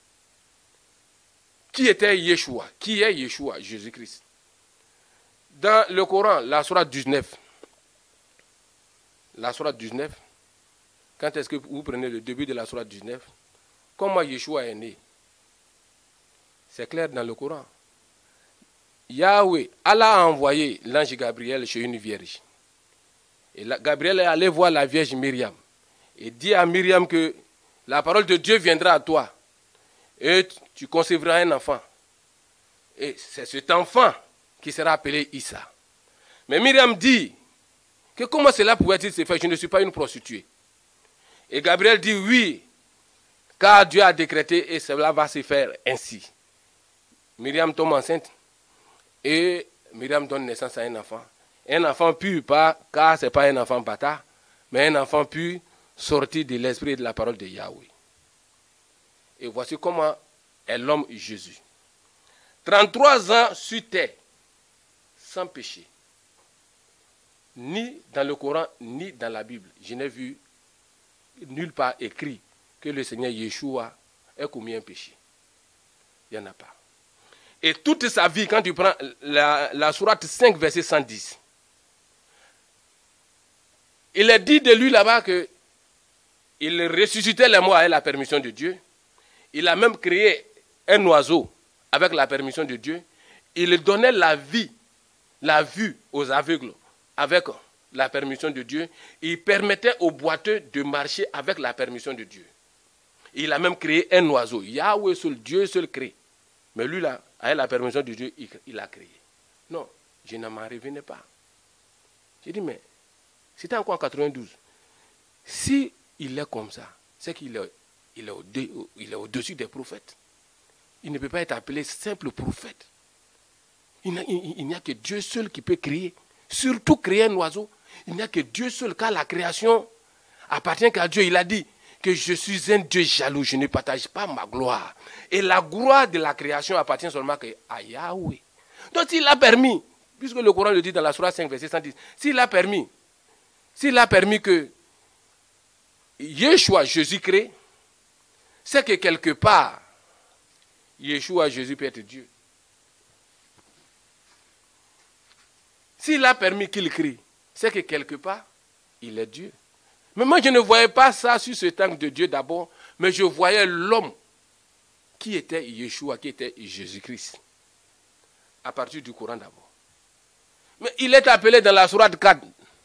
Qui était Yeshua? Qui est Yeshua? Jésus-Christ. Dans le Coran, la sourate dix-neuf, la sourate dix-neuf, quand est-ce que vous prenez le début de la sourate dix-neuf? Comment Yeshua est né? C'est clair dans le Coran. Yahweh, Allah a envoyé l'ange Gabriel chez une vierge. Et la, Gabriel est allé voir la vierge Myriam. Et dit à Myriam que la parole de Dieu viendra à toi. Et tu concevras un enfant. Et c'est cet enfant qui sera appelé Issa. Mais Myriam dit que comment cela pouvait-il se faire? Je ne suis pas une prostituée. Et Gabriel dit oui, car Dieu a décrété et cela va se faire ainsi. Myriam tombe enceinte et Myriam donne naissance à un enfant. Un enfant pur, pas, car ce n'est pas un enfant bâtard, mais un enfant pur sorti de l'esprit et de la parole de Yahweh. Et voici comment est l'homme Jésus. trente-trois ans sur terre, sans péché. Ni dans le Coran, ni dans la Bible. Je n'ai vu nulle part écrit que le Seigneur Yeshua ait commis un péché. Il n'y en a pas. Et toute sa vie, quand tu prends la, la sourate cinq, verset cent dix, il est dit de lui là-bas que il ressuscitait les morts avec la permission de Dieu. Il a même créé un oiseau avec la permission de Dieu. Il donnait la vie, la vue aux aveugles avec la permission de Dieu. Il permettait aux boiteux de marcher avec la permission de Dieu. Il a même créé un oiseau. Yahweh seul, Dieu seul crée. Mais lui là, avec la permission de Dieu, il, il a créé. Non, je ne m'en revenais pas. J'ai dit, mais c'était encore en quatre-vingt-douze. Si il est comme ça, c'est qu'il est, il est, au-dessus, il est au-dessus des prophètes. Il ne peut pas être appelé simple prophète. Il n'y a, il, il n'y a que Dieu seul qui peut créer. Surtout créer un oiseau. Il n'y a que Dieu seul, car la création appartient qu'à Dieu. Il a dit que je suis un Dieu jaloux, je ne partage pas ma gloire. Et la gloire de la création appartient seulement à Yahweh. Donc s'il a permis, puisque le Coran le dit dans la sourate cinq, verset cent dix, s'il a permis, s'il a permis que Yeshua, Jésus crée, c'est que quelque part, Yeshua, Jésus peut être Dieu. S'il a permis qu'il crée, c'est que quelque part, il est Dieu. Mais moi, je ne voyais pas ça sur ce temple de Dieu d'abord, mais je voyais l'homme qui était Yeshua, qui était Jésus-Christ. À partir du Coran d'abord. Mais il est appelé dans la sourate quatre,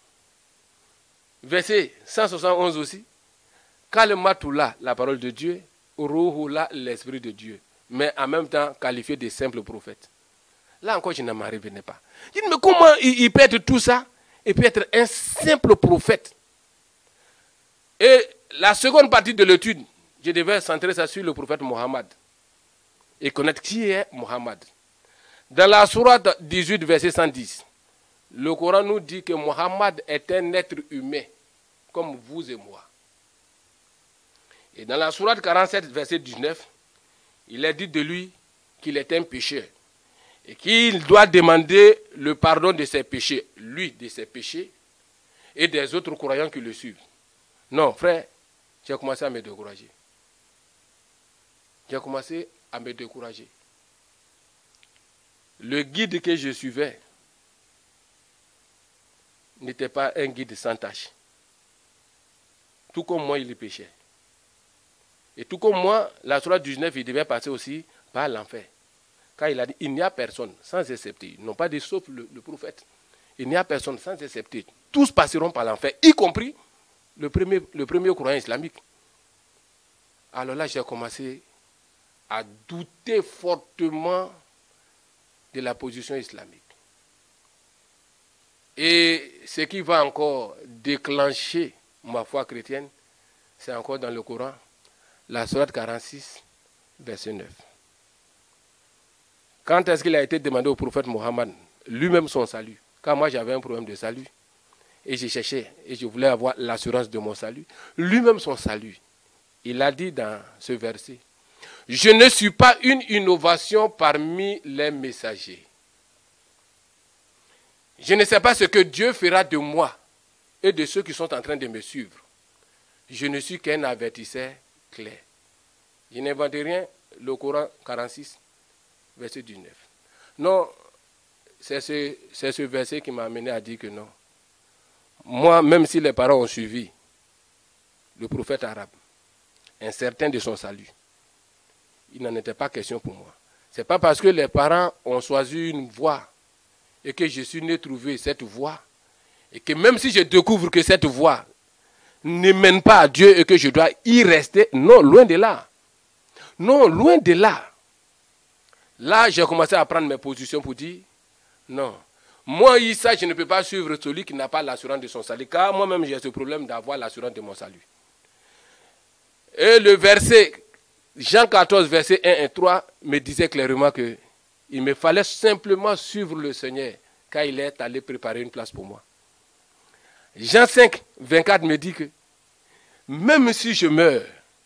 verset cent soixante et onze aussi, Kalimatoula, la parole de Dieu, Ruhullah, l'esprit de Dieu, mais en même temps qualifié de simple prophète. Là encore, je ne m'en revenais pas. Je dis, mais comment il, il peut être tout ça et puis être un simple prophète? Et la seconde partie de l'étude, je devais centrer ça sur le prophète Mohammed et connaître qui est Mohammed. Dans la sourate dix-huit, verset cent dix, le Coran nous dit que Mohammed est un être humain, comme vous et moi. Et dans la sourate quarante-sept, verset dix-neuf, il est dit de lui qu'il est un pécheur et qu'il doit demander le pardon de ses péchés, lui de ses péchés et des autres croyants qui le suivent. Non, frère, j'ai commencé à me décourager. J'ai commencé à me décourager. Le guide que je suivais n'était pas un guide sans tâche. Tout comme moi, il péchait. Et tout comme moi, la sourate dix-neuf, il devait passer aussi par l'enfer. Car il a dit, il n'y a personne sans excepter. Ils n'ont pas dit sauf le, le prophète. Il n'y a personne sans excepter. Tous passeront par l'enfer, y compris le premier, le premier croyant islamique. Alors là, j'ai commencé à douter fortement de la position islamique. Et ce qui va encore déclencher ma foi chrétienne, c'est encore dans le Coran, la sourate quarante-six, verset neuf. Quand est-ce qu'il a été demandé au prophète Mohammed, lui-même son salut? Quand moi j'avais un problème de salut, et je cherchais, et je voulais avoir l'assurance de mon salut, lui-même son salut, il a dit dans ce verset, « Je ne suis pas une innovation parmi les messagers. Je ne sais pas ce que Dieu fera de moi et de ceux qui sont en train de me suivre. Je ne suis qu'un avertisseur clair. » Je n'invente rien, le Coran quarante-six, verset dix-neuf. Non, c'est ce, c'est ce verset qui m'a amené à dire que non. Moi, même si les parents ont suivi le prophète arabe, incertain de son salut, il n'en était pas question pour moi. Ce n'est pas parce que les parents ont choisi une voie et que je suis né trouver cette voie, et que même si je découvre que cette voie ne mène pas à Dieu et que je dois y rester, non, loin de là. Non, loin de là. Là, j'ai commencé à prendre mes positions pour dire, non, moi, Issa, je ne peux pas suivre celui qui n'a pas l'assurance de son salut, car moi-même, j'ai ce problème d'avoir l'assurance de mon salut. Et le verset, Jean quatorze, verset un et trois, me disait clairement que il me fallait simplement suivre le Seigneur, car il est allé préparer une place pour moi. Jean cinq, vingt-quatre me dit que, même si je meurs,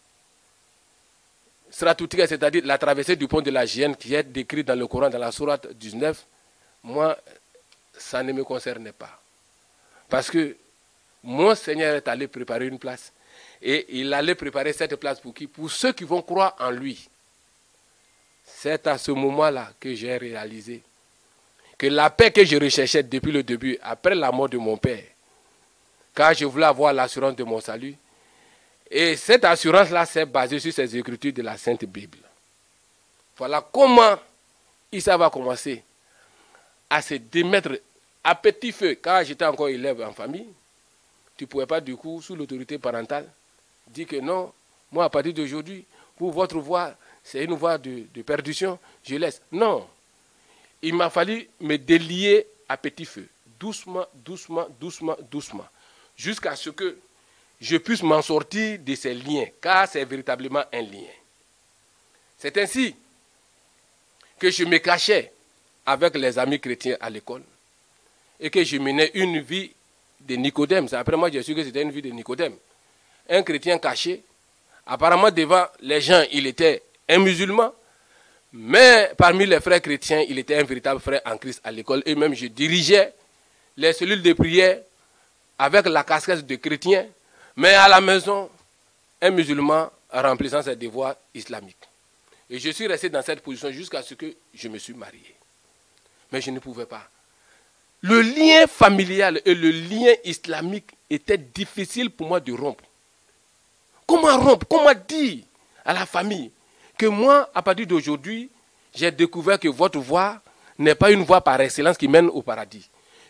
Sratoutika, c'est-à-dire la traversée du pont de la Gienne qui est décrite dans le Coran, dans la sourate dix-neuf, moi, ça ne me concerne pas. Parce que mon Seigneur est allé préparer une place. Et il allait préparer cette place pour qui? Pour ceux qui vont croire en lui. C'est à ce moment-là que j'ai réalisé que la paix que je recherchais depuis le début, après la mort de mon père, car je voulais avoir l'assurance de mon salut, et cette assurance-là s'est basée sur ces écritures de la Sainte Bible. Voilà comment Issa va commencer à se démettre à petit feu. Quand j'étais encore élève en famille, tu ne pouvais pas du coup, sous l'autorité parentale, dire que non, moi à partir d'aujourd'hui, pour votre voix, c'est une voix de, de perdition, je laisse. Non. Il m'a fallu me délier à petit feu, doucement, doucement, doucement, doucement, jusqu'à ce que je puisse m'en sortir de ces liens, car c'est véritablement un lien. C'est ainsi que je me cachais avec les amis chrétiens à l'école et que je menais une vie de Nicodème. Après moi, j'ai su que c'était une vie de Nicodème. Un chrétien caché. Apparemment, devant les gens, il était un musulman, mais parmi les frères chrétiens, il était un véritable frère en Christ à l'école. Et même, je dirigeais les cellules de prière avec la casquette de chrétien, mais à la maison, un musulman remplissant ses devoirs islamiques. Et je suis resté dans cette position jusqu'à ce que je me suis marié. Mais je ne pouvais pas. Le lien familial et le lien islamique était difficile pour moi de rompre. Comment rompre? Comment dire à la famille que moi, à partir d'aujourd'hui, j'ai découvert que votre voie n'est pas une voie par excellence qui mène au paradis.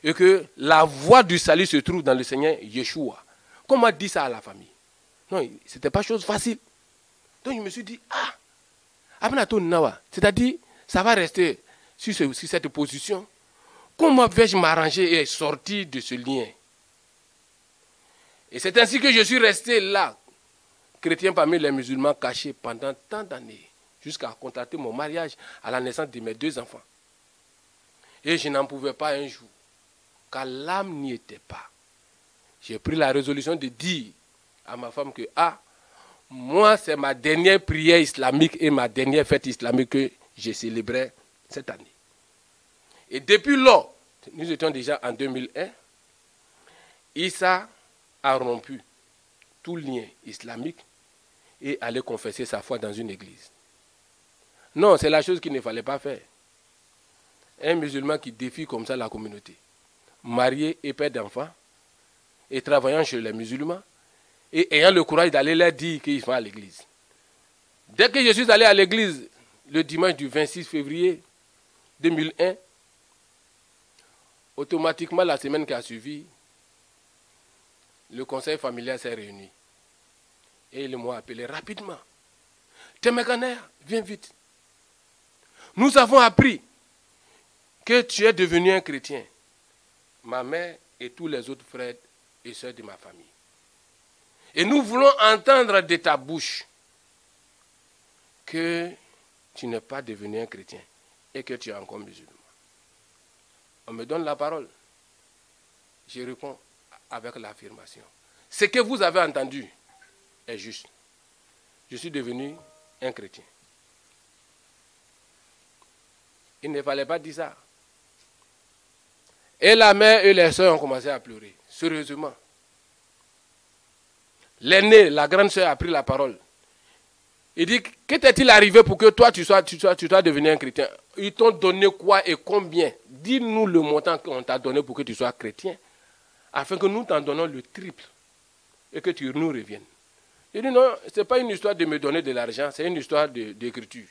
et que la voie du salut se trouve dans le Seigneur Yeshua. Comment dit ça à la famille? Non, ce n'était pas chose facile. Donc je me suis dit, ah, c'est-à-dire, ça va rester sur, ce, sur cette position. Comment vais-je m'arranger et sortir de ce lien? Et c'est ainsi que je suis resté là, chrétien parmi les musulmans, caché pendant tant d'années, jusqu'à contracter mon mariage à la naissance de mes deux enfants. Et je n'en pouvais pas un jour, car l'âme n'y était pas. J'ai pris la résolution de dire à ma femme que, ah, moi, c'est ma dernière prière islamique et ma dernière fête islamique que j'ai célébrée cette année. Et depuis lors, nous étions déjà en deux mille un, Issa a rompu tout lien islamique et allait confesser sa foi dans une église. Non, c'est la chose qu'il ne fallait pas faire. Un musulman qui défie comme ça la communauté, marié et père d'enfants, et travaillant chez les musulmans, et ayant le courage d'aller leur dire qu'ils vont à l'église. Dès que je suis allé à l'église le dimanche du vingt-six février deux mille un, automatiquement la semaine qui a suivi, le conseil familial s'est réuni. Et ils m'ont appelé rapidement. Temekaner, viens vite. Nous avons appris que tu es devenu un chrétien. Ma mère et tous les autres frères et sœurs de ma famille. Et nous voulons entendre de ta bouche que tu n'es pas devenu un chrétien et que tu es encore musulman. On me donne la parole. Je réponds avec l'affirmation. Ce que vous avez entendu est juste. Je suis devenu un chrétien. Il ne fallait pas dire ça. Et la mère et les sœurs ont commencé à pleurer, sérieusement. L'aînée, la grande sœur, a pris la parole. Il dit, que t'est-il arrivé pour que toi, tu sois, tu sois, tu sois devenu un chrétien? Ils t'ont donné quoi et combien? Dis-nous le montant qu'on t'a donné pour que tu sois chrétien, afin que nous t'en donnons le triple et que tu nous reviennes. Il dit, non, ce n'est pas une histoire de me donner de l'argent, c'est une histoire d'écriture.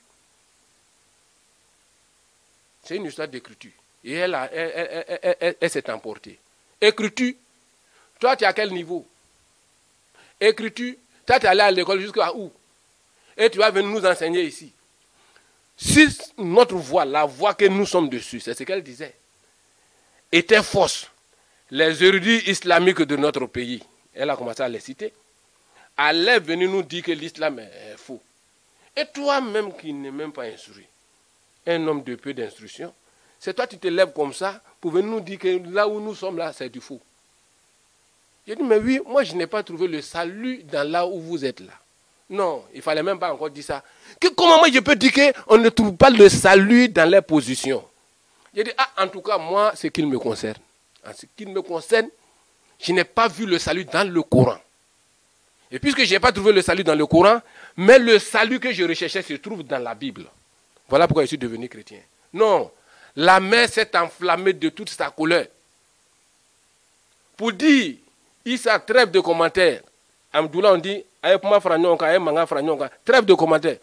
C'est une histoire d'écriture. Et elle, a, elle, elle, elle, elle, elle, elle s'est emportée. Écriture, toi, tu es à quel niveau? Écriture, toi, tu es allé à l'école jusqu'à où? Et tu vas venir nous enseigner ici. Si notre voix, la voix que nous sommes dessus, c'est ce qu'elle disait, était fausse, les érudits islamiques de notre pays, elle a commencé à les citer, allaient venir nous dire que l'islam est faux. Et toi-même qui n'es même pas instruit, un homme de peu d'instruction, c'est toi qui te lèves comme ça pour venir nous dire que là où nous sommes là, c'est du faux. J'ai dit, mais oui, moi je n'ai pas trouvé le salut dans là où vous êtes là. Non, il ne fallait même pas encore dire ça. Que, comment moi je peux dire qu'on ne trouve pas le salut dans les positions? J'ai dit, ah, en tout cas, moi, ce qui me concerne, en ce qui me concerne, je n'ai pas vu le salut dans le Coran. Et puisque je n'ai pas trouvé le salut dans le Coran, mais le salut que je recherchais se trouve dans la Bible. Voilà pourquoi je suis devenu chrétien. Non, la mère s'est enflammée de toute sa colère. Pour dire, Issa, trêve de commentaires. Amdoula, on dit, trêve de commentaires.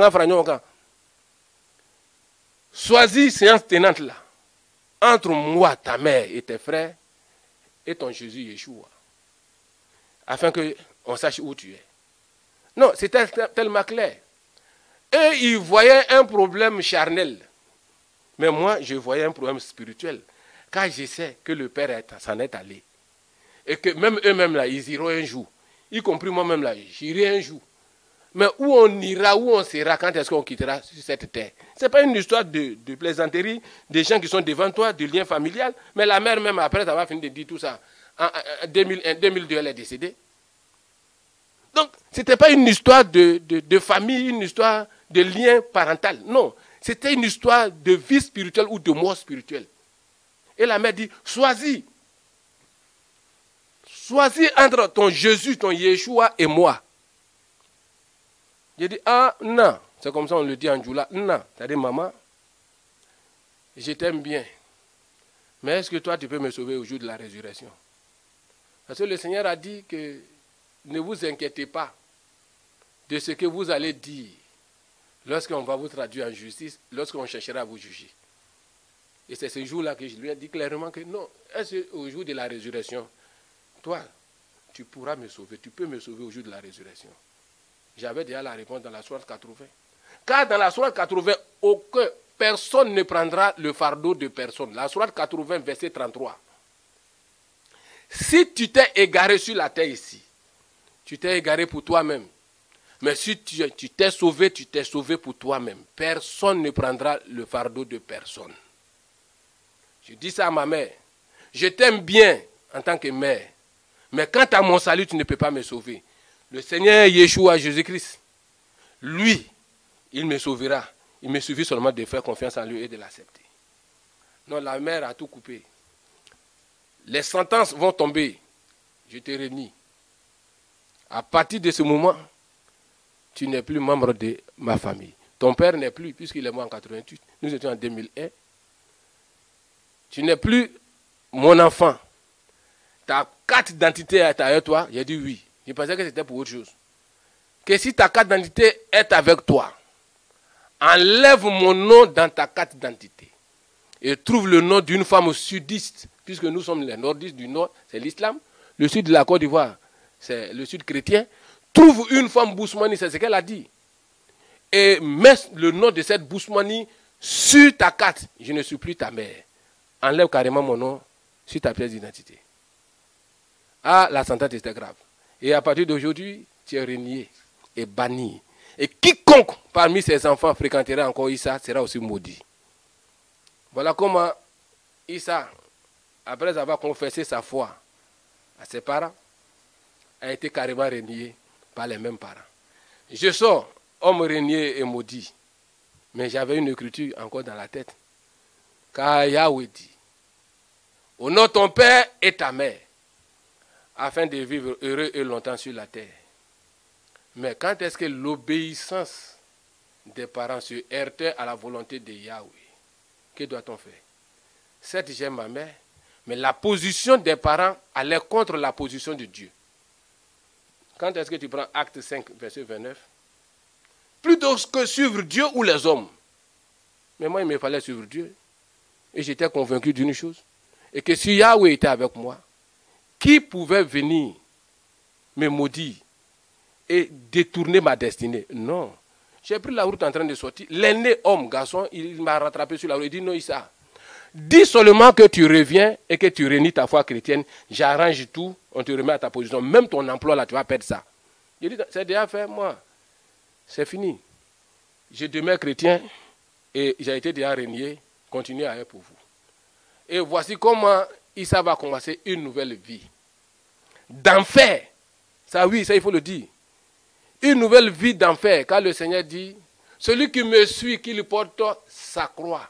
Choisis séance tenante là, entre moi, ta mère et tes frères, et ton Jésus Yeshua, afin qu'on sache où tu es. Non, c'était tellement clair. Eux, ils voyaient un problème charnel. Mais moi, je voyais un problème spirituel. Car je sais que le Père s'en est allé. Et que même eux-mêmes, là, ils iront un jour. Y compris moi-même, là, j'irai un jour. Mais où on ira, où on sera, quand est-ce qu'on quittera sur cette terre? Ce n'est pas une histoire de, de plaisanterie, des gens qui sont devant toi, de lien familial. Mais la mère, même après avoir fini de dire tout ça, en deux mille un, deux mille deux, elle est décédée. Donc, ce n'était pas une histoire de, de, de famille, une histoire de lien parental. Non, c'était une histoire de vie spirituelle ou de mort spirituelle. Et la mère dit, choisis. Choisis entre ton Jésus, ton Yeshua et moi. J'ai dit, ah non, c'est comme ça on le dit en Djoula. Non, c'est-à-dire, maman, je t'aime bien. Mais est-ce que toi, tu peux me sauver au jour de la résurrection? Parce que le Seigneur a dit que ne vous inquiétez pas de ce que vous allez dire lorsqu'on va vous traduire en justice, lorsqu'on cherchera à vous juger. Et c'est ce jour-là que je lui ai dit clairement que non, est-ce au jour de la résurrection, toi, tu pourras me sauver, tu peux me sauver au jour de la résurrection. J'avais déjà la réponse dans la sourate quatre-vingts. Car dans la sourate quatre-vingts, aucun, personne ne prendra le fardeau de personne. La sourate quatre-vingts, verset trente-trois. Si tu t'es égaré sur la terre ici, tu t'es égaré pour toi-même. Mais si tu, tu t'es sauvé, tu t'es sauvé pour toi-même. Personne ne prendra le fardeau de personne. Je dis ça à ma mère. Je t'aime bien en tant que mère. Mais quant à mon salut, tu ne peux pas me sauver. Le Seigneur Yeshua, Jésus-Christ, lui, il me sauvera. Il me suffit seulement de faire confiance en lui et de l'accepter. Non, la mère a tout coupé. Les sentences vont tomber. Je te renie. À partir de ce moment, tu n'es plus membre de ma famille. Ton père n'est plus, puisqu'il est mort en quatre-vingt-huit. Nous étions en deux mille un. Tu n'es plus mon enfant. Ta carte d'identité est avec toi. J'ai dit oui. Je pensais que c'était pour autre chose. Que si ta carte d'identité est avec toi, enlève mon nom dans ta carte d'identité. Et trouve le nom d'une femme sudiste, puisque nous sommes les nordistes du nord, c'est l'islam. Le sud de la Côte d'Ivoire, c'est le sud chrétien. Trouve une femme Bousmani, c'est ce qu'elle a dit. Et mets le nom de cette Bousmani sur ta carte. Je ne suis plus ta mère. Enlève carrément mon nom sur ta pièce d'identité. Ah, la sentence était grave. Et à partir d'aujourd'hui, tu es renié et banni. Et quiconque parmi ses enfants fréquentera encore Issa sera aussi maudit. Voilà comment Issa, après avoir confessé sa foi à ses parents, a été carrément renié par les mêmes parents. Je sors, homme renié et maudit. Mais j'avais une écriture encore dans la tête. Car Yahweh dit, honore ton père et ta mère, afin de vivre heureux et longtemps sur la terre. Mais quand est-ce que l'obéissance des parents se heurtait à la volonté de Yahweh? Que doit-on faire? Certes, j'aime ma mère, mais la position des parents allait contre la position de Dieu. Quand est-ce que tu prends Acte cinq, verset vingt-neuf? Plutôt que suivre Dieu ou les hommes. Mais moi, il me fallait suivre Dieu. Et j'étais convaincu d'une chose. Et que si Yahweh était avec moi, qui pouvait venir me maudire et détourner ma destinée? Non. J'ai pris la route en train de sortir. L'aîné homme, garçon, il m'a rattrapé sur la route. Il dit non, Issa, dis seulement que tu reviens et que tu renies ta foi chrétienne. J'arrange tout, on te remet à ta position. Même ton emploi, là, tu vas perdre ça. Je dis, c'est déjà fait, moi. C'est fini. Je demeure chrétien et j'ai été déjà renié. Continuez à être pour vous. Et voici comment Issa va commencer une nouvelle vie. D'enfer. Ça, oui, ça, il faut le dire. Une nouvelle vie d'enfer, car le Seigneur dit, celui qui me suit, qui lui porte sa croix.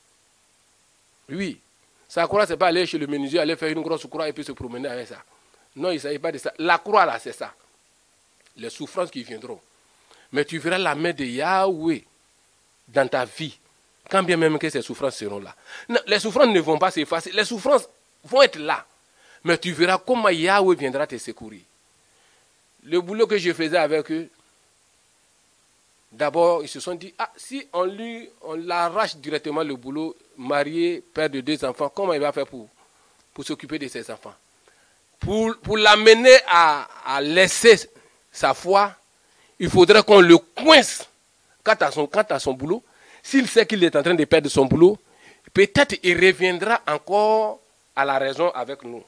Oui, sa croix, ce n'est pas aller chez le menuisier, aller faire une grosse croix et puis se promener avec ça. Non, il ne s'agit pas de ça. La croix, là, c'est ça. Les souffrances qui viendront. Mais tu verras la main de Yahweh dans ta vie, quand bien même que ces souffrances seront là. Non, les souffrances ne vont pas s'effacer, les souffrances vont être là. Mais tu verras comment Yahweh viendra te secourir. Le boulot que je faisais avec eux, d'abord, ils se sont dit, ah, si on lui, on l'arrache directement le boulot, marié, père de deux enfants, comment il va faire pour, pour s'occuper de ses enfants? Pour, pour l'amener à, à laisser sa foi, il faudrait qu'on le coince quant à son, quant à son boulot. S'il sait qu'il est en train de perdre son boulot, peut-être il reviendra encore à la raison avec nous.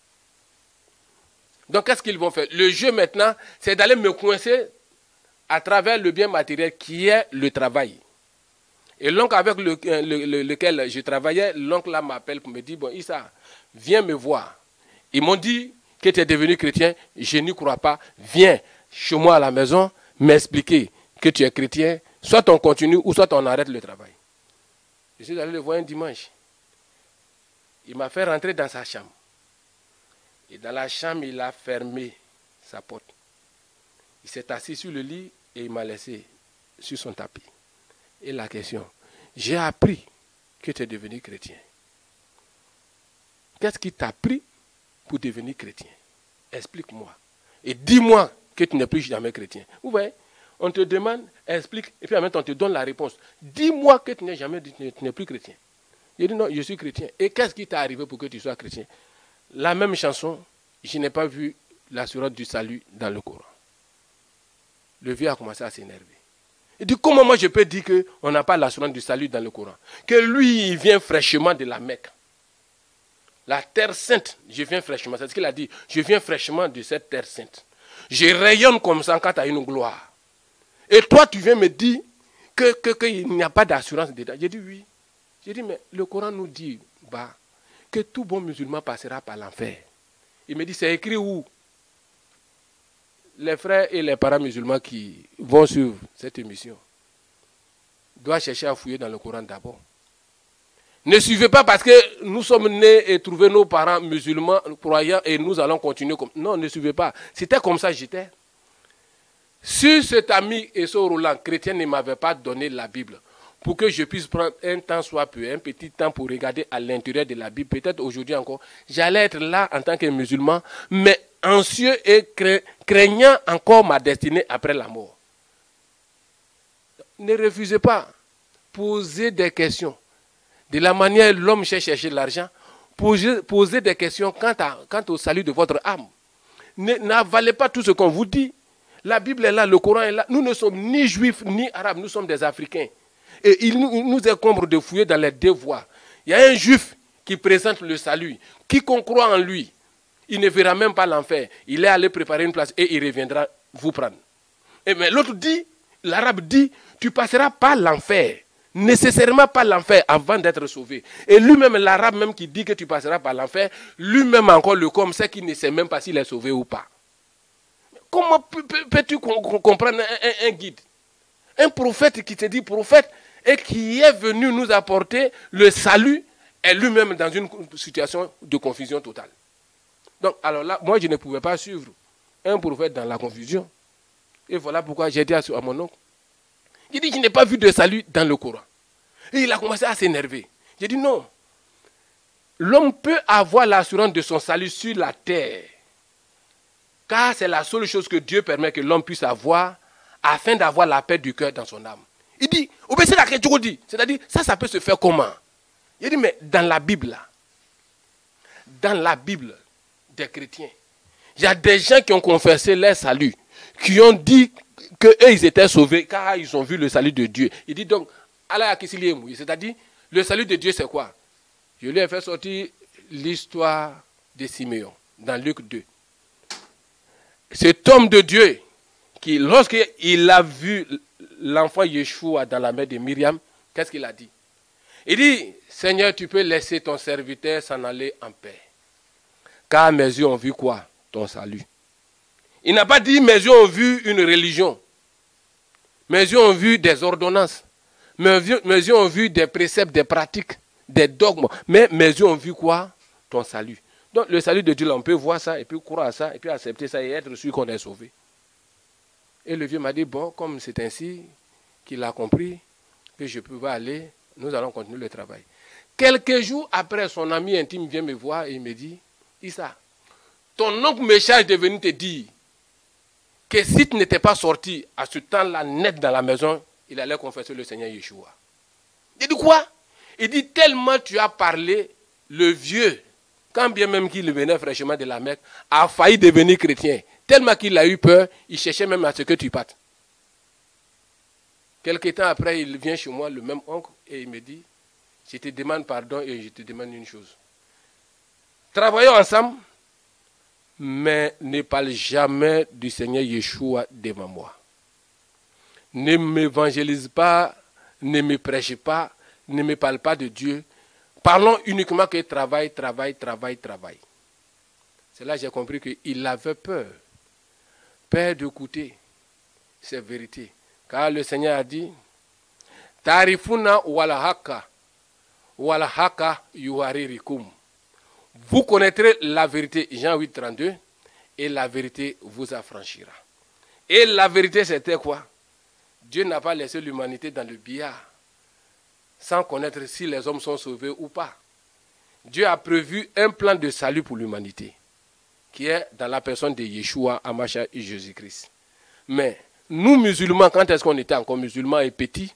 Donc, qu'est-ce qu'ils vont faire? Le jeu maintenant, c'est d'aller me coincer à travers le bien matériel qui est le travail. Et l'oncle avec le, le, le, lequel je travaillais, l'oncle là m'appelle pour me dire, bon, Issa, viens me voir. Ils m'ont dit que tu es devenu chrétien, je n'y crois pas. Viens chez moi à la maison m'expliquer que tu es chrétien, soit on continue ou soit on arrête le travail. Je suis allé le voir un dimanche. Il m'a fait rentrer dans sa chambre. Et dans la chambre, il a fermé sa porte. Il s'est assis sur le lit et il m'a laissé sur son tapis. Et la question, j'ai appris que tu es devenu chrétien. Qu'est-ce qui t'a pris pour devenir chrétien? Explique-moi. Et dis-moi que tu n'es plus jamais chrétien. Vous voyez, on te demande, explique, et puis en même temps on te donne la réponse. Dis-moi que tu n'es jamais, tu n'es plus chrétien. J'ai dit non, je suis chrétien. Et qu'est-ce qui t'est arrivé pour que tu sois chrétien? La même chanson, je n'ai pas vu l'assurance du salut dans le Coran. Le vieux a commencé à s'énerver. Il dit, comment moi je peux dire qu'on n'a pas l'assurance du salut dans le Coran? Que lui, il vient fraîchement de la Mecque. La terre sainte, je viens fraîchement. C'est ce qu'il a dit. Je viens fraîchement de cette terre sainte. Je rayonne comme ça quand tu as une gloire. Et toi, tu viens me dire que, que, qu'il n'y a pas d'assurance dedans. J'ai dit oui. J'ai dit, mais le Coran nous dit bah, que tout bon musulman passera par l'enfer. Il me dit, c'est écrit où? Les frères et les parents musulmans qui vont suivre cette émission doivent chercher à fouiller dans le Coran d'abord. Ne suivez pas parce que nous sommes nés et trouvés nos parents musulmans, croyants, et nous allons continuer comme... Non, ne suivez pas. C'était comme ça j'étais. Si cet ami et ce Roland chrétien ne m'avait pas donné la Bible pour que je puisse prendre un temps soit peu, un petit temps pour regarder à l'intérieur de la Bible, peut-être aujourd'hui encore, j'allais être là en tant que musulman, mais anxieux et craignant encore ma destinée après la mort. Ne refusez pas. Posez des questions. De la manière dont l'homme cherche à chercher l'argent, posez, posez des questions quant, à, quant au salut de votre âme. N'avalez pas tout ce qu'on vous dit. La Bible est là, le Coran est là. Nous ne sommes ni juifs ni arabes, nous sommes des Africains. Et il nous, il nous incombe de fouiller dans les deux voies. Il y a un juif qui présente le salut. Quiconque croit en lui, il ne verra même pas l'enfer. Il est allé préparer une place et il reviendra vous prendre. Et mais l'autre dit, l'arabe dit, tu passeras par l'enfer. Nécessairement par l'enfer avant d'être sauvé. Et lui-même, l'arabe même qui dit que tu passeras par l'enfer, lui-même encore le comme c'est qu'il ne sait même pas s'il est sauvé ou pas. Comment peux-tu comprendre un, un, un guide? Un prophète qui te dit prophète et qui est venu nous apporter le salut est lui-même dans une situation de confusion totale. Donc, alors là, moi je ne pouvais pas suivre un prophète dans la confusion. Et voilà pourquoi j'ai dit à, à mon oncle, il dit, je n'ai pas vu de salut dans le Coran. Et il a commencé à s'énerver. J'ai dit, non. L'homme peut avoir l'assurance de son salut sur la terre. Car c'est la seule chose que Dieu permet que l'homme puisse avoir afin d'avoir la paix du cœur dans son âme. Il dit, c'est-à-dire, ça, ça peut se faire comment? Il dit, mais dans la Bible, là, dans la Bible des chrétiens, il y a des gens qui ont confessé leur salut, qui ont dit qu'eux, ils étaient sauvés car ils ont vu le salut de Dieu. Il dit donc, c'est-à-dire, le salut de Dieu, c'est quoi? Je lui ai fait sortir l'histoire de Siméon, dans Luc deux. Cet homme de Dieu, qui, lorsqu'il a vu l'enfant Yeshua dans la main de Myriam, qu'est-ce qu'il a dit? Il dit, Seigneur, tu peux laisser ton serviteur s'en aller en paix. Car mes yeux ont vu quoi? Ton salut. Il n'a pas dit, mes yeux ont vu une religion. Mes yeux ont vu des ordonnances. Mes yeux, mes yeux ont vu des préceptes, des pratiques, des dogmes. Mais mes yeux ont vu quoi? Ton salut. Donc le salut de Dieu, là, on peut voir ça, et puis croire à ça, et puis accepter ça, et être sûr qu'on est sauvé. Et le vieux m'a dit, bon, comme c'est ainsi qu'il a compris que je pouvais aller, nous allons continuer le travail. Quelques jours après, son ami intime vient me voir et il me dit, Issa, ton oncle me charge de venir te dire que si tu n'étais pas sorti à ce temps-là net dans la maison, il allait confesser le Seigneur Yeshua. Il dit quoi? Il dit, tellement tu as parlé, le vieux, quand bien même qu'il venait fraîchement de la Mecque, a failli devenir chrétien. Tellement qu'il a eu peur, il cherchait même à ce que tu partes. Quelque temps après, il vient chez moi, le même oncle, et il me dit, je te demande pardon et je te demande une chose. Travaillons ensemble, mais ne parle jamais du Seigneur Yeshua devant moi. Ne m'évangélise pas, ne me prêche pas, ne me parle pas de Dieu. Parlons uniquement que travail, travail, travail, travail. C'est là que j'ai compris qu'il avait peur. Peur d'écouter ces vérités. Car le Seigneur a dit, Tarifuna wala haka, wala haka yuharirikum. Vous connaîtrez la vérité, Jean huit, trente-deux, et la vérité vous affranchira. Et la vérité, c'était quoi? Dieu n'a pas laissé l'humanité dans le billard, sans connaître si les hommes sont sauvés ou pas. Dieu a prévu un plan de salut pour l'humanité, qui est dans la personne de Yeshua, Amacha et Jésus-Christ. Mais nous, musulmans, quand est-ce qu'on était encore musulmans et petits,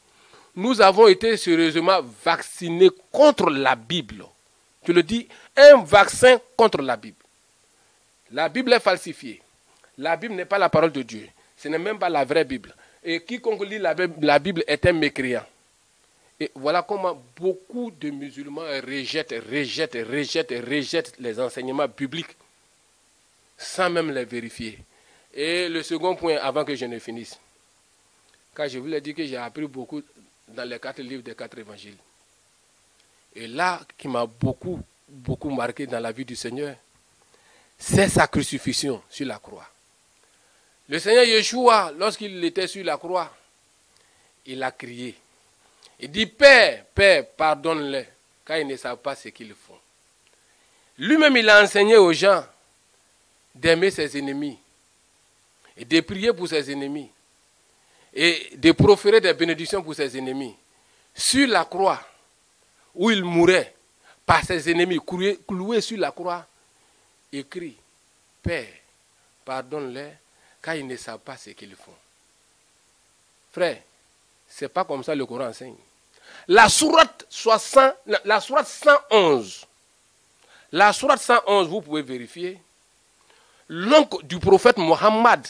nous avons été sérieusement vaccinés contre la Bible. Je le dis, un vaccin contre la Bible. La Bible est falsifiée. La Bible n'est pas la parole de Dieu. Ce n'est même pas la vraie Bible. Et quiconque lit la Bible, la Bible est un mécréant. Et voilà comment beaucoup de musulmans rejettent, rejettent, rejettent, rejettent les enseignements bibliques sans même les vérifier. Et le second point, avant que je ne finisse, car je vous l'ai dit que j'ai appris beaucoup dans les quatre livres des quatre évangiles. Et là, qui m'a beaucoup, beaucoup marqué dans la vie du Seigneur, c'est sa crucifixion sur la croix. Le Seigneur Yeshua, lorsqu'il était sur la croix, il a crié. Il dit, Père, Père, pardonne-les, car ils ne savent pas ce qu'ils font. Lui-même, il a enseigné aux gens d'aimer ses ennemis et de prier pour ses ennemis et de proférer des bénédictions pour ses ennemis. Sur la croix, où il mourait par ses ennemis, cloué sur la croix, il crie, Père, pardonne-les, car ils ne savent pas ce qu'ils font. Frère, ce n'est pas comme ça le Coran enseigne. La sourate, soixante, la sourate cent onze, la sourate cent onze, vous pouvez vérifier, l'oncle du prophète Mohammed,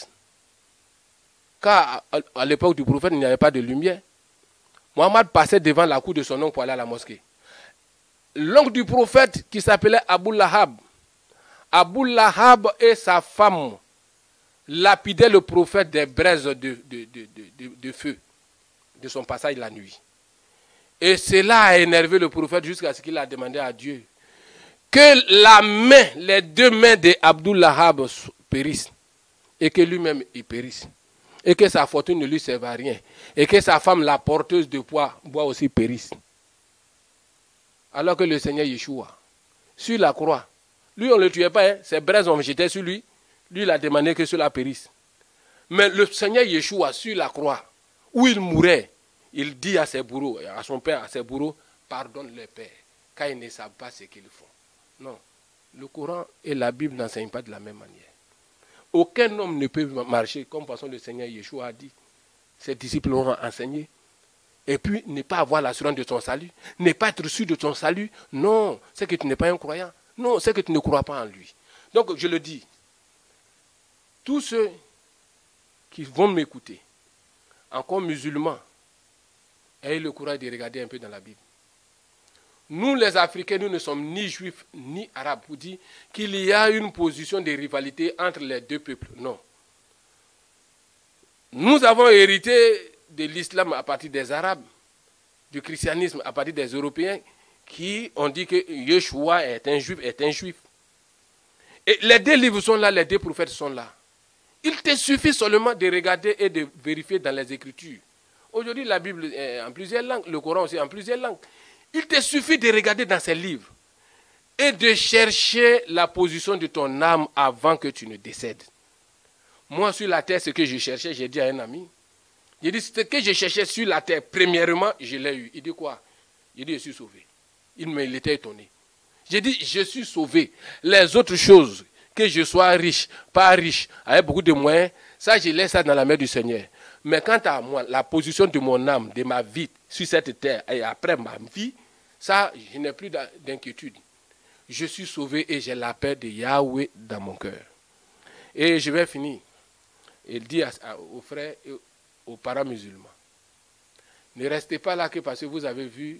car à l'époque du prophète, il n'y avait pas de lumière, Mohammed passait devant la cour de son oncle pour aller à la mosquée. L'oncle du prophète qui s'appelait Abu Lahab, Abu Lahab et sa femme lapidaient le prophète des braises de, de, de, de, de, de feu de son passage la nuit. Et cela a énervé le prophète jusqu'à ce qu'il a demandé à Dieu que la main, les deux mains d'Abdul Lahab périssent et que lui-même il périsse. Et que sa fortune ne lui serve à rien. Et que sa femme, la porteuse de poids, bois aussi périsse. Alors que le Seigneur Yeshua, sur la croix, lui on ne le tuait pas, hein, ses braises ont jeté sur lui, lui il a demandé que cela périsse. Mais le Seigneur Yeshua, sur la croix, où il mourait, il dit à ses bourreaux, à son père, à ses bourreaux, pardonne les pères, car ils ne savent pas ce qu'ils font. Non, le Coran et la Bible n'enseignent pas de la même manière. Aucun homme ne peut marcher comme façon le Seigneur Yeshua a dit. Ses disciples l'ont enseigné. Et puis, ne pas avoir l'assurance de ton salut. Ne pas être sûr de ton salut. Non, c'est que tu n'es pas un croyant. Non, c'est que tu ne crois pas en lui. Donc, je le dis. Tous ceux qui vont m'écouter, encore musulmans, ayez le courage de regarder un peu dans la Bible. Nous, les Africains, nous ne sommes ni juifs ni arabes pour dire qu'il y a une position de rivalité entre les deux peuples. Non. Nous avons hérité de l'islam à partir des Arabes, du christianisme à partir des Européens qui ont dit que Yeshua est un juif, est un juif. Et les deux livres sont là, les deux prophètes sont là. Il te suffit seulement de regarder et de vérifier dans les Écritures. Aujourd'hui, la Bible est en plusieurs langues, le Coran aussi en plusieurs langues. Il te suffit de regarder dans ces livres et de chercher la position de ton âme avant que tu ne décèdes. Moi, sur la terre, ce que je cherchais, j'ai dit à un ami, j'ai dit, ce que je cherchais sur la terre, premièrement, je l'ai eu. Il dit quoi? J'ai dit, je suis sauvé. Il, me, il était étonné. J'ai dit, je suis sauvé. Les autres choses, que je sois riche, pas riche, avec beaucoup de moyens, ça, je laisse ça dans la main du Seigneur. Mais quant à moi, la position de mon âme, de ma vie sur cette terre et après ma vie, ça, je n'ai plus d'inquiétude. Je suis sauvé et j'ai la paix de Yahweh dans mon cœur. Et je vais finir. Il dit à, à, aux frères et aux parents musulmans, ne restez pas là que parce que vous avez vu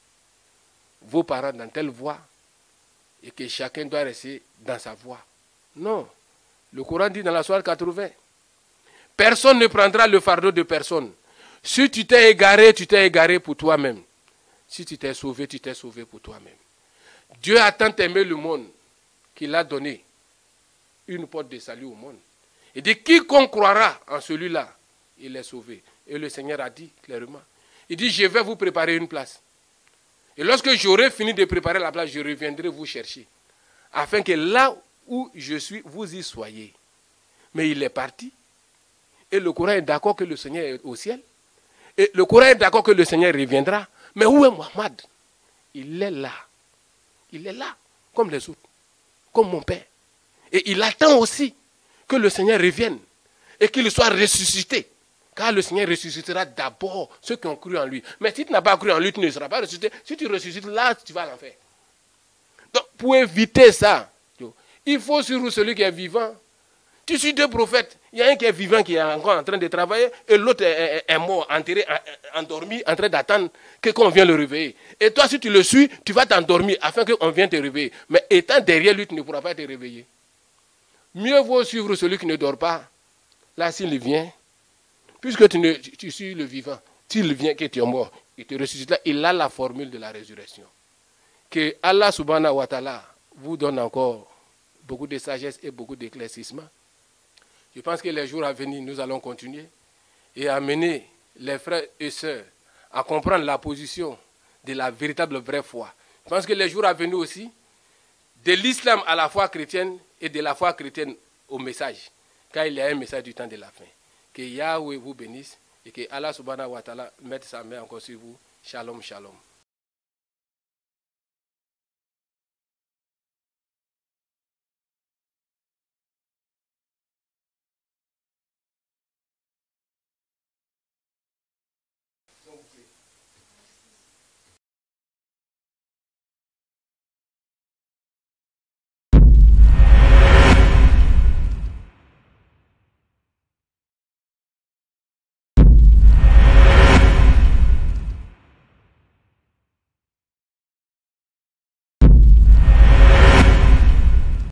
vos parents dans telle voie et que chacun doit rester dans sa voie. Non. Le Coran dit dans la sourate quatre-vingts, personne ne prendra le fardeau de personne. Si tu t'es égaré, tu t'es égaré pour toi-même. Si tu t'es sauvé, tu t'es sauvé pour toi-même. Dieu a tant aimé le monde qu'il a donné une porte de salut au monde. Et de quiconque croira en celui-là, il est sauvé. Et le Seigneur a dit clairement, il dit, je vais vous préparer une place. Et lorsque j'aurai fini de préparer la place, je reviendrai vous chercher. Afin que là où je suis, vous y soyez. Mais il est parti. Et le Coran est d'accord que le Seigneur est au ciel. Et le Coran est d'accord que le Seigneur reviendra. Mais où est Mohammed? Il est là. Il est là, comme les autres. Comme mon père. Et il attend aussi que le Seigneur revienne. Et qu'il soit ressuscité. Car le Seigneur ressuscitera d'abord ceux qui ont cru en lui. Mais si tu n'as pas cru en lui, tu ne seras pas ressuscité. Si tu ressuscites, là, tu vas à l'enfer. Donc, pour éviter ça, il faut suivre celui qui est vivant. Tu suis deux prophètes. Il y a un qui est vivant, qui est encore en train de travailler, et l'autre est, est, est mort, enterré, endormi, en train d'attendre que qu'on vienne le réveiller. Et toi, si tu le suis, tu vas t'endormir afin qu'on vienne te réveiller. Mais étant derrière lui, tu ne pourras pas te réveiller. Mieux vaut suivre celui qui ne dort pas. Là, s'il vient, puisque tu, ne, tu, tu suis le vivant, s'il vient que tu es mort, il te ressuscite là, il a la formule de la résurrection. Que Allah subhanahu wa ta'ala vous donne encore beaucoup de sagesse et beaucoup d'éclaircissement. Je pense que les jours à venir, nous allons continuer et amener les frères et sœurs à comprendre la position de la véritable vraie foi. Je pense que les jours à venir aussi, de l'islam à la foi chrétienne et de la foi chrétienne au message, car il y a un message du temps de la fin. Que Yahweh vous bénisse et que Allah subhanahu wa ta'ala mette sa main encore sur vous. Shalom, shalom.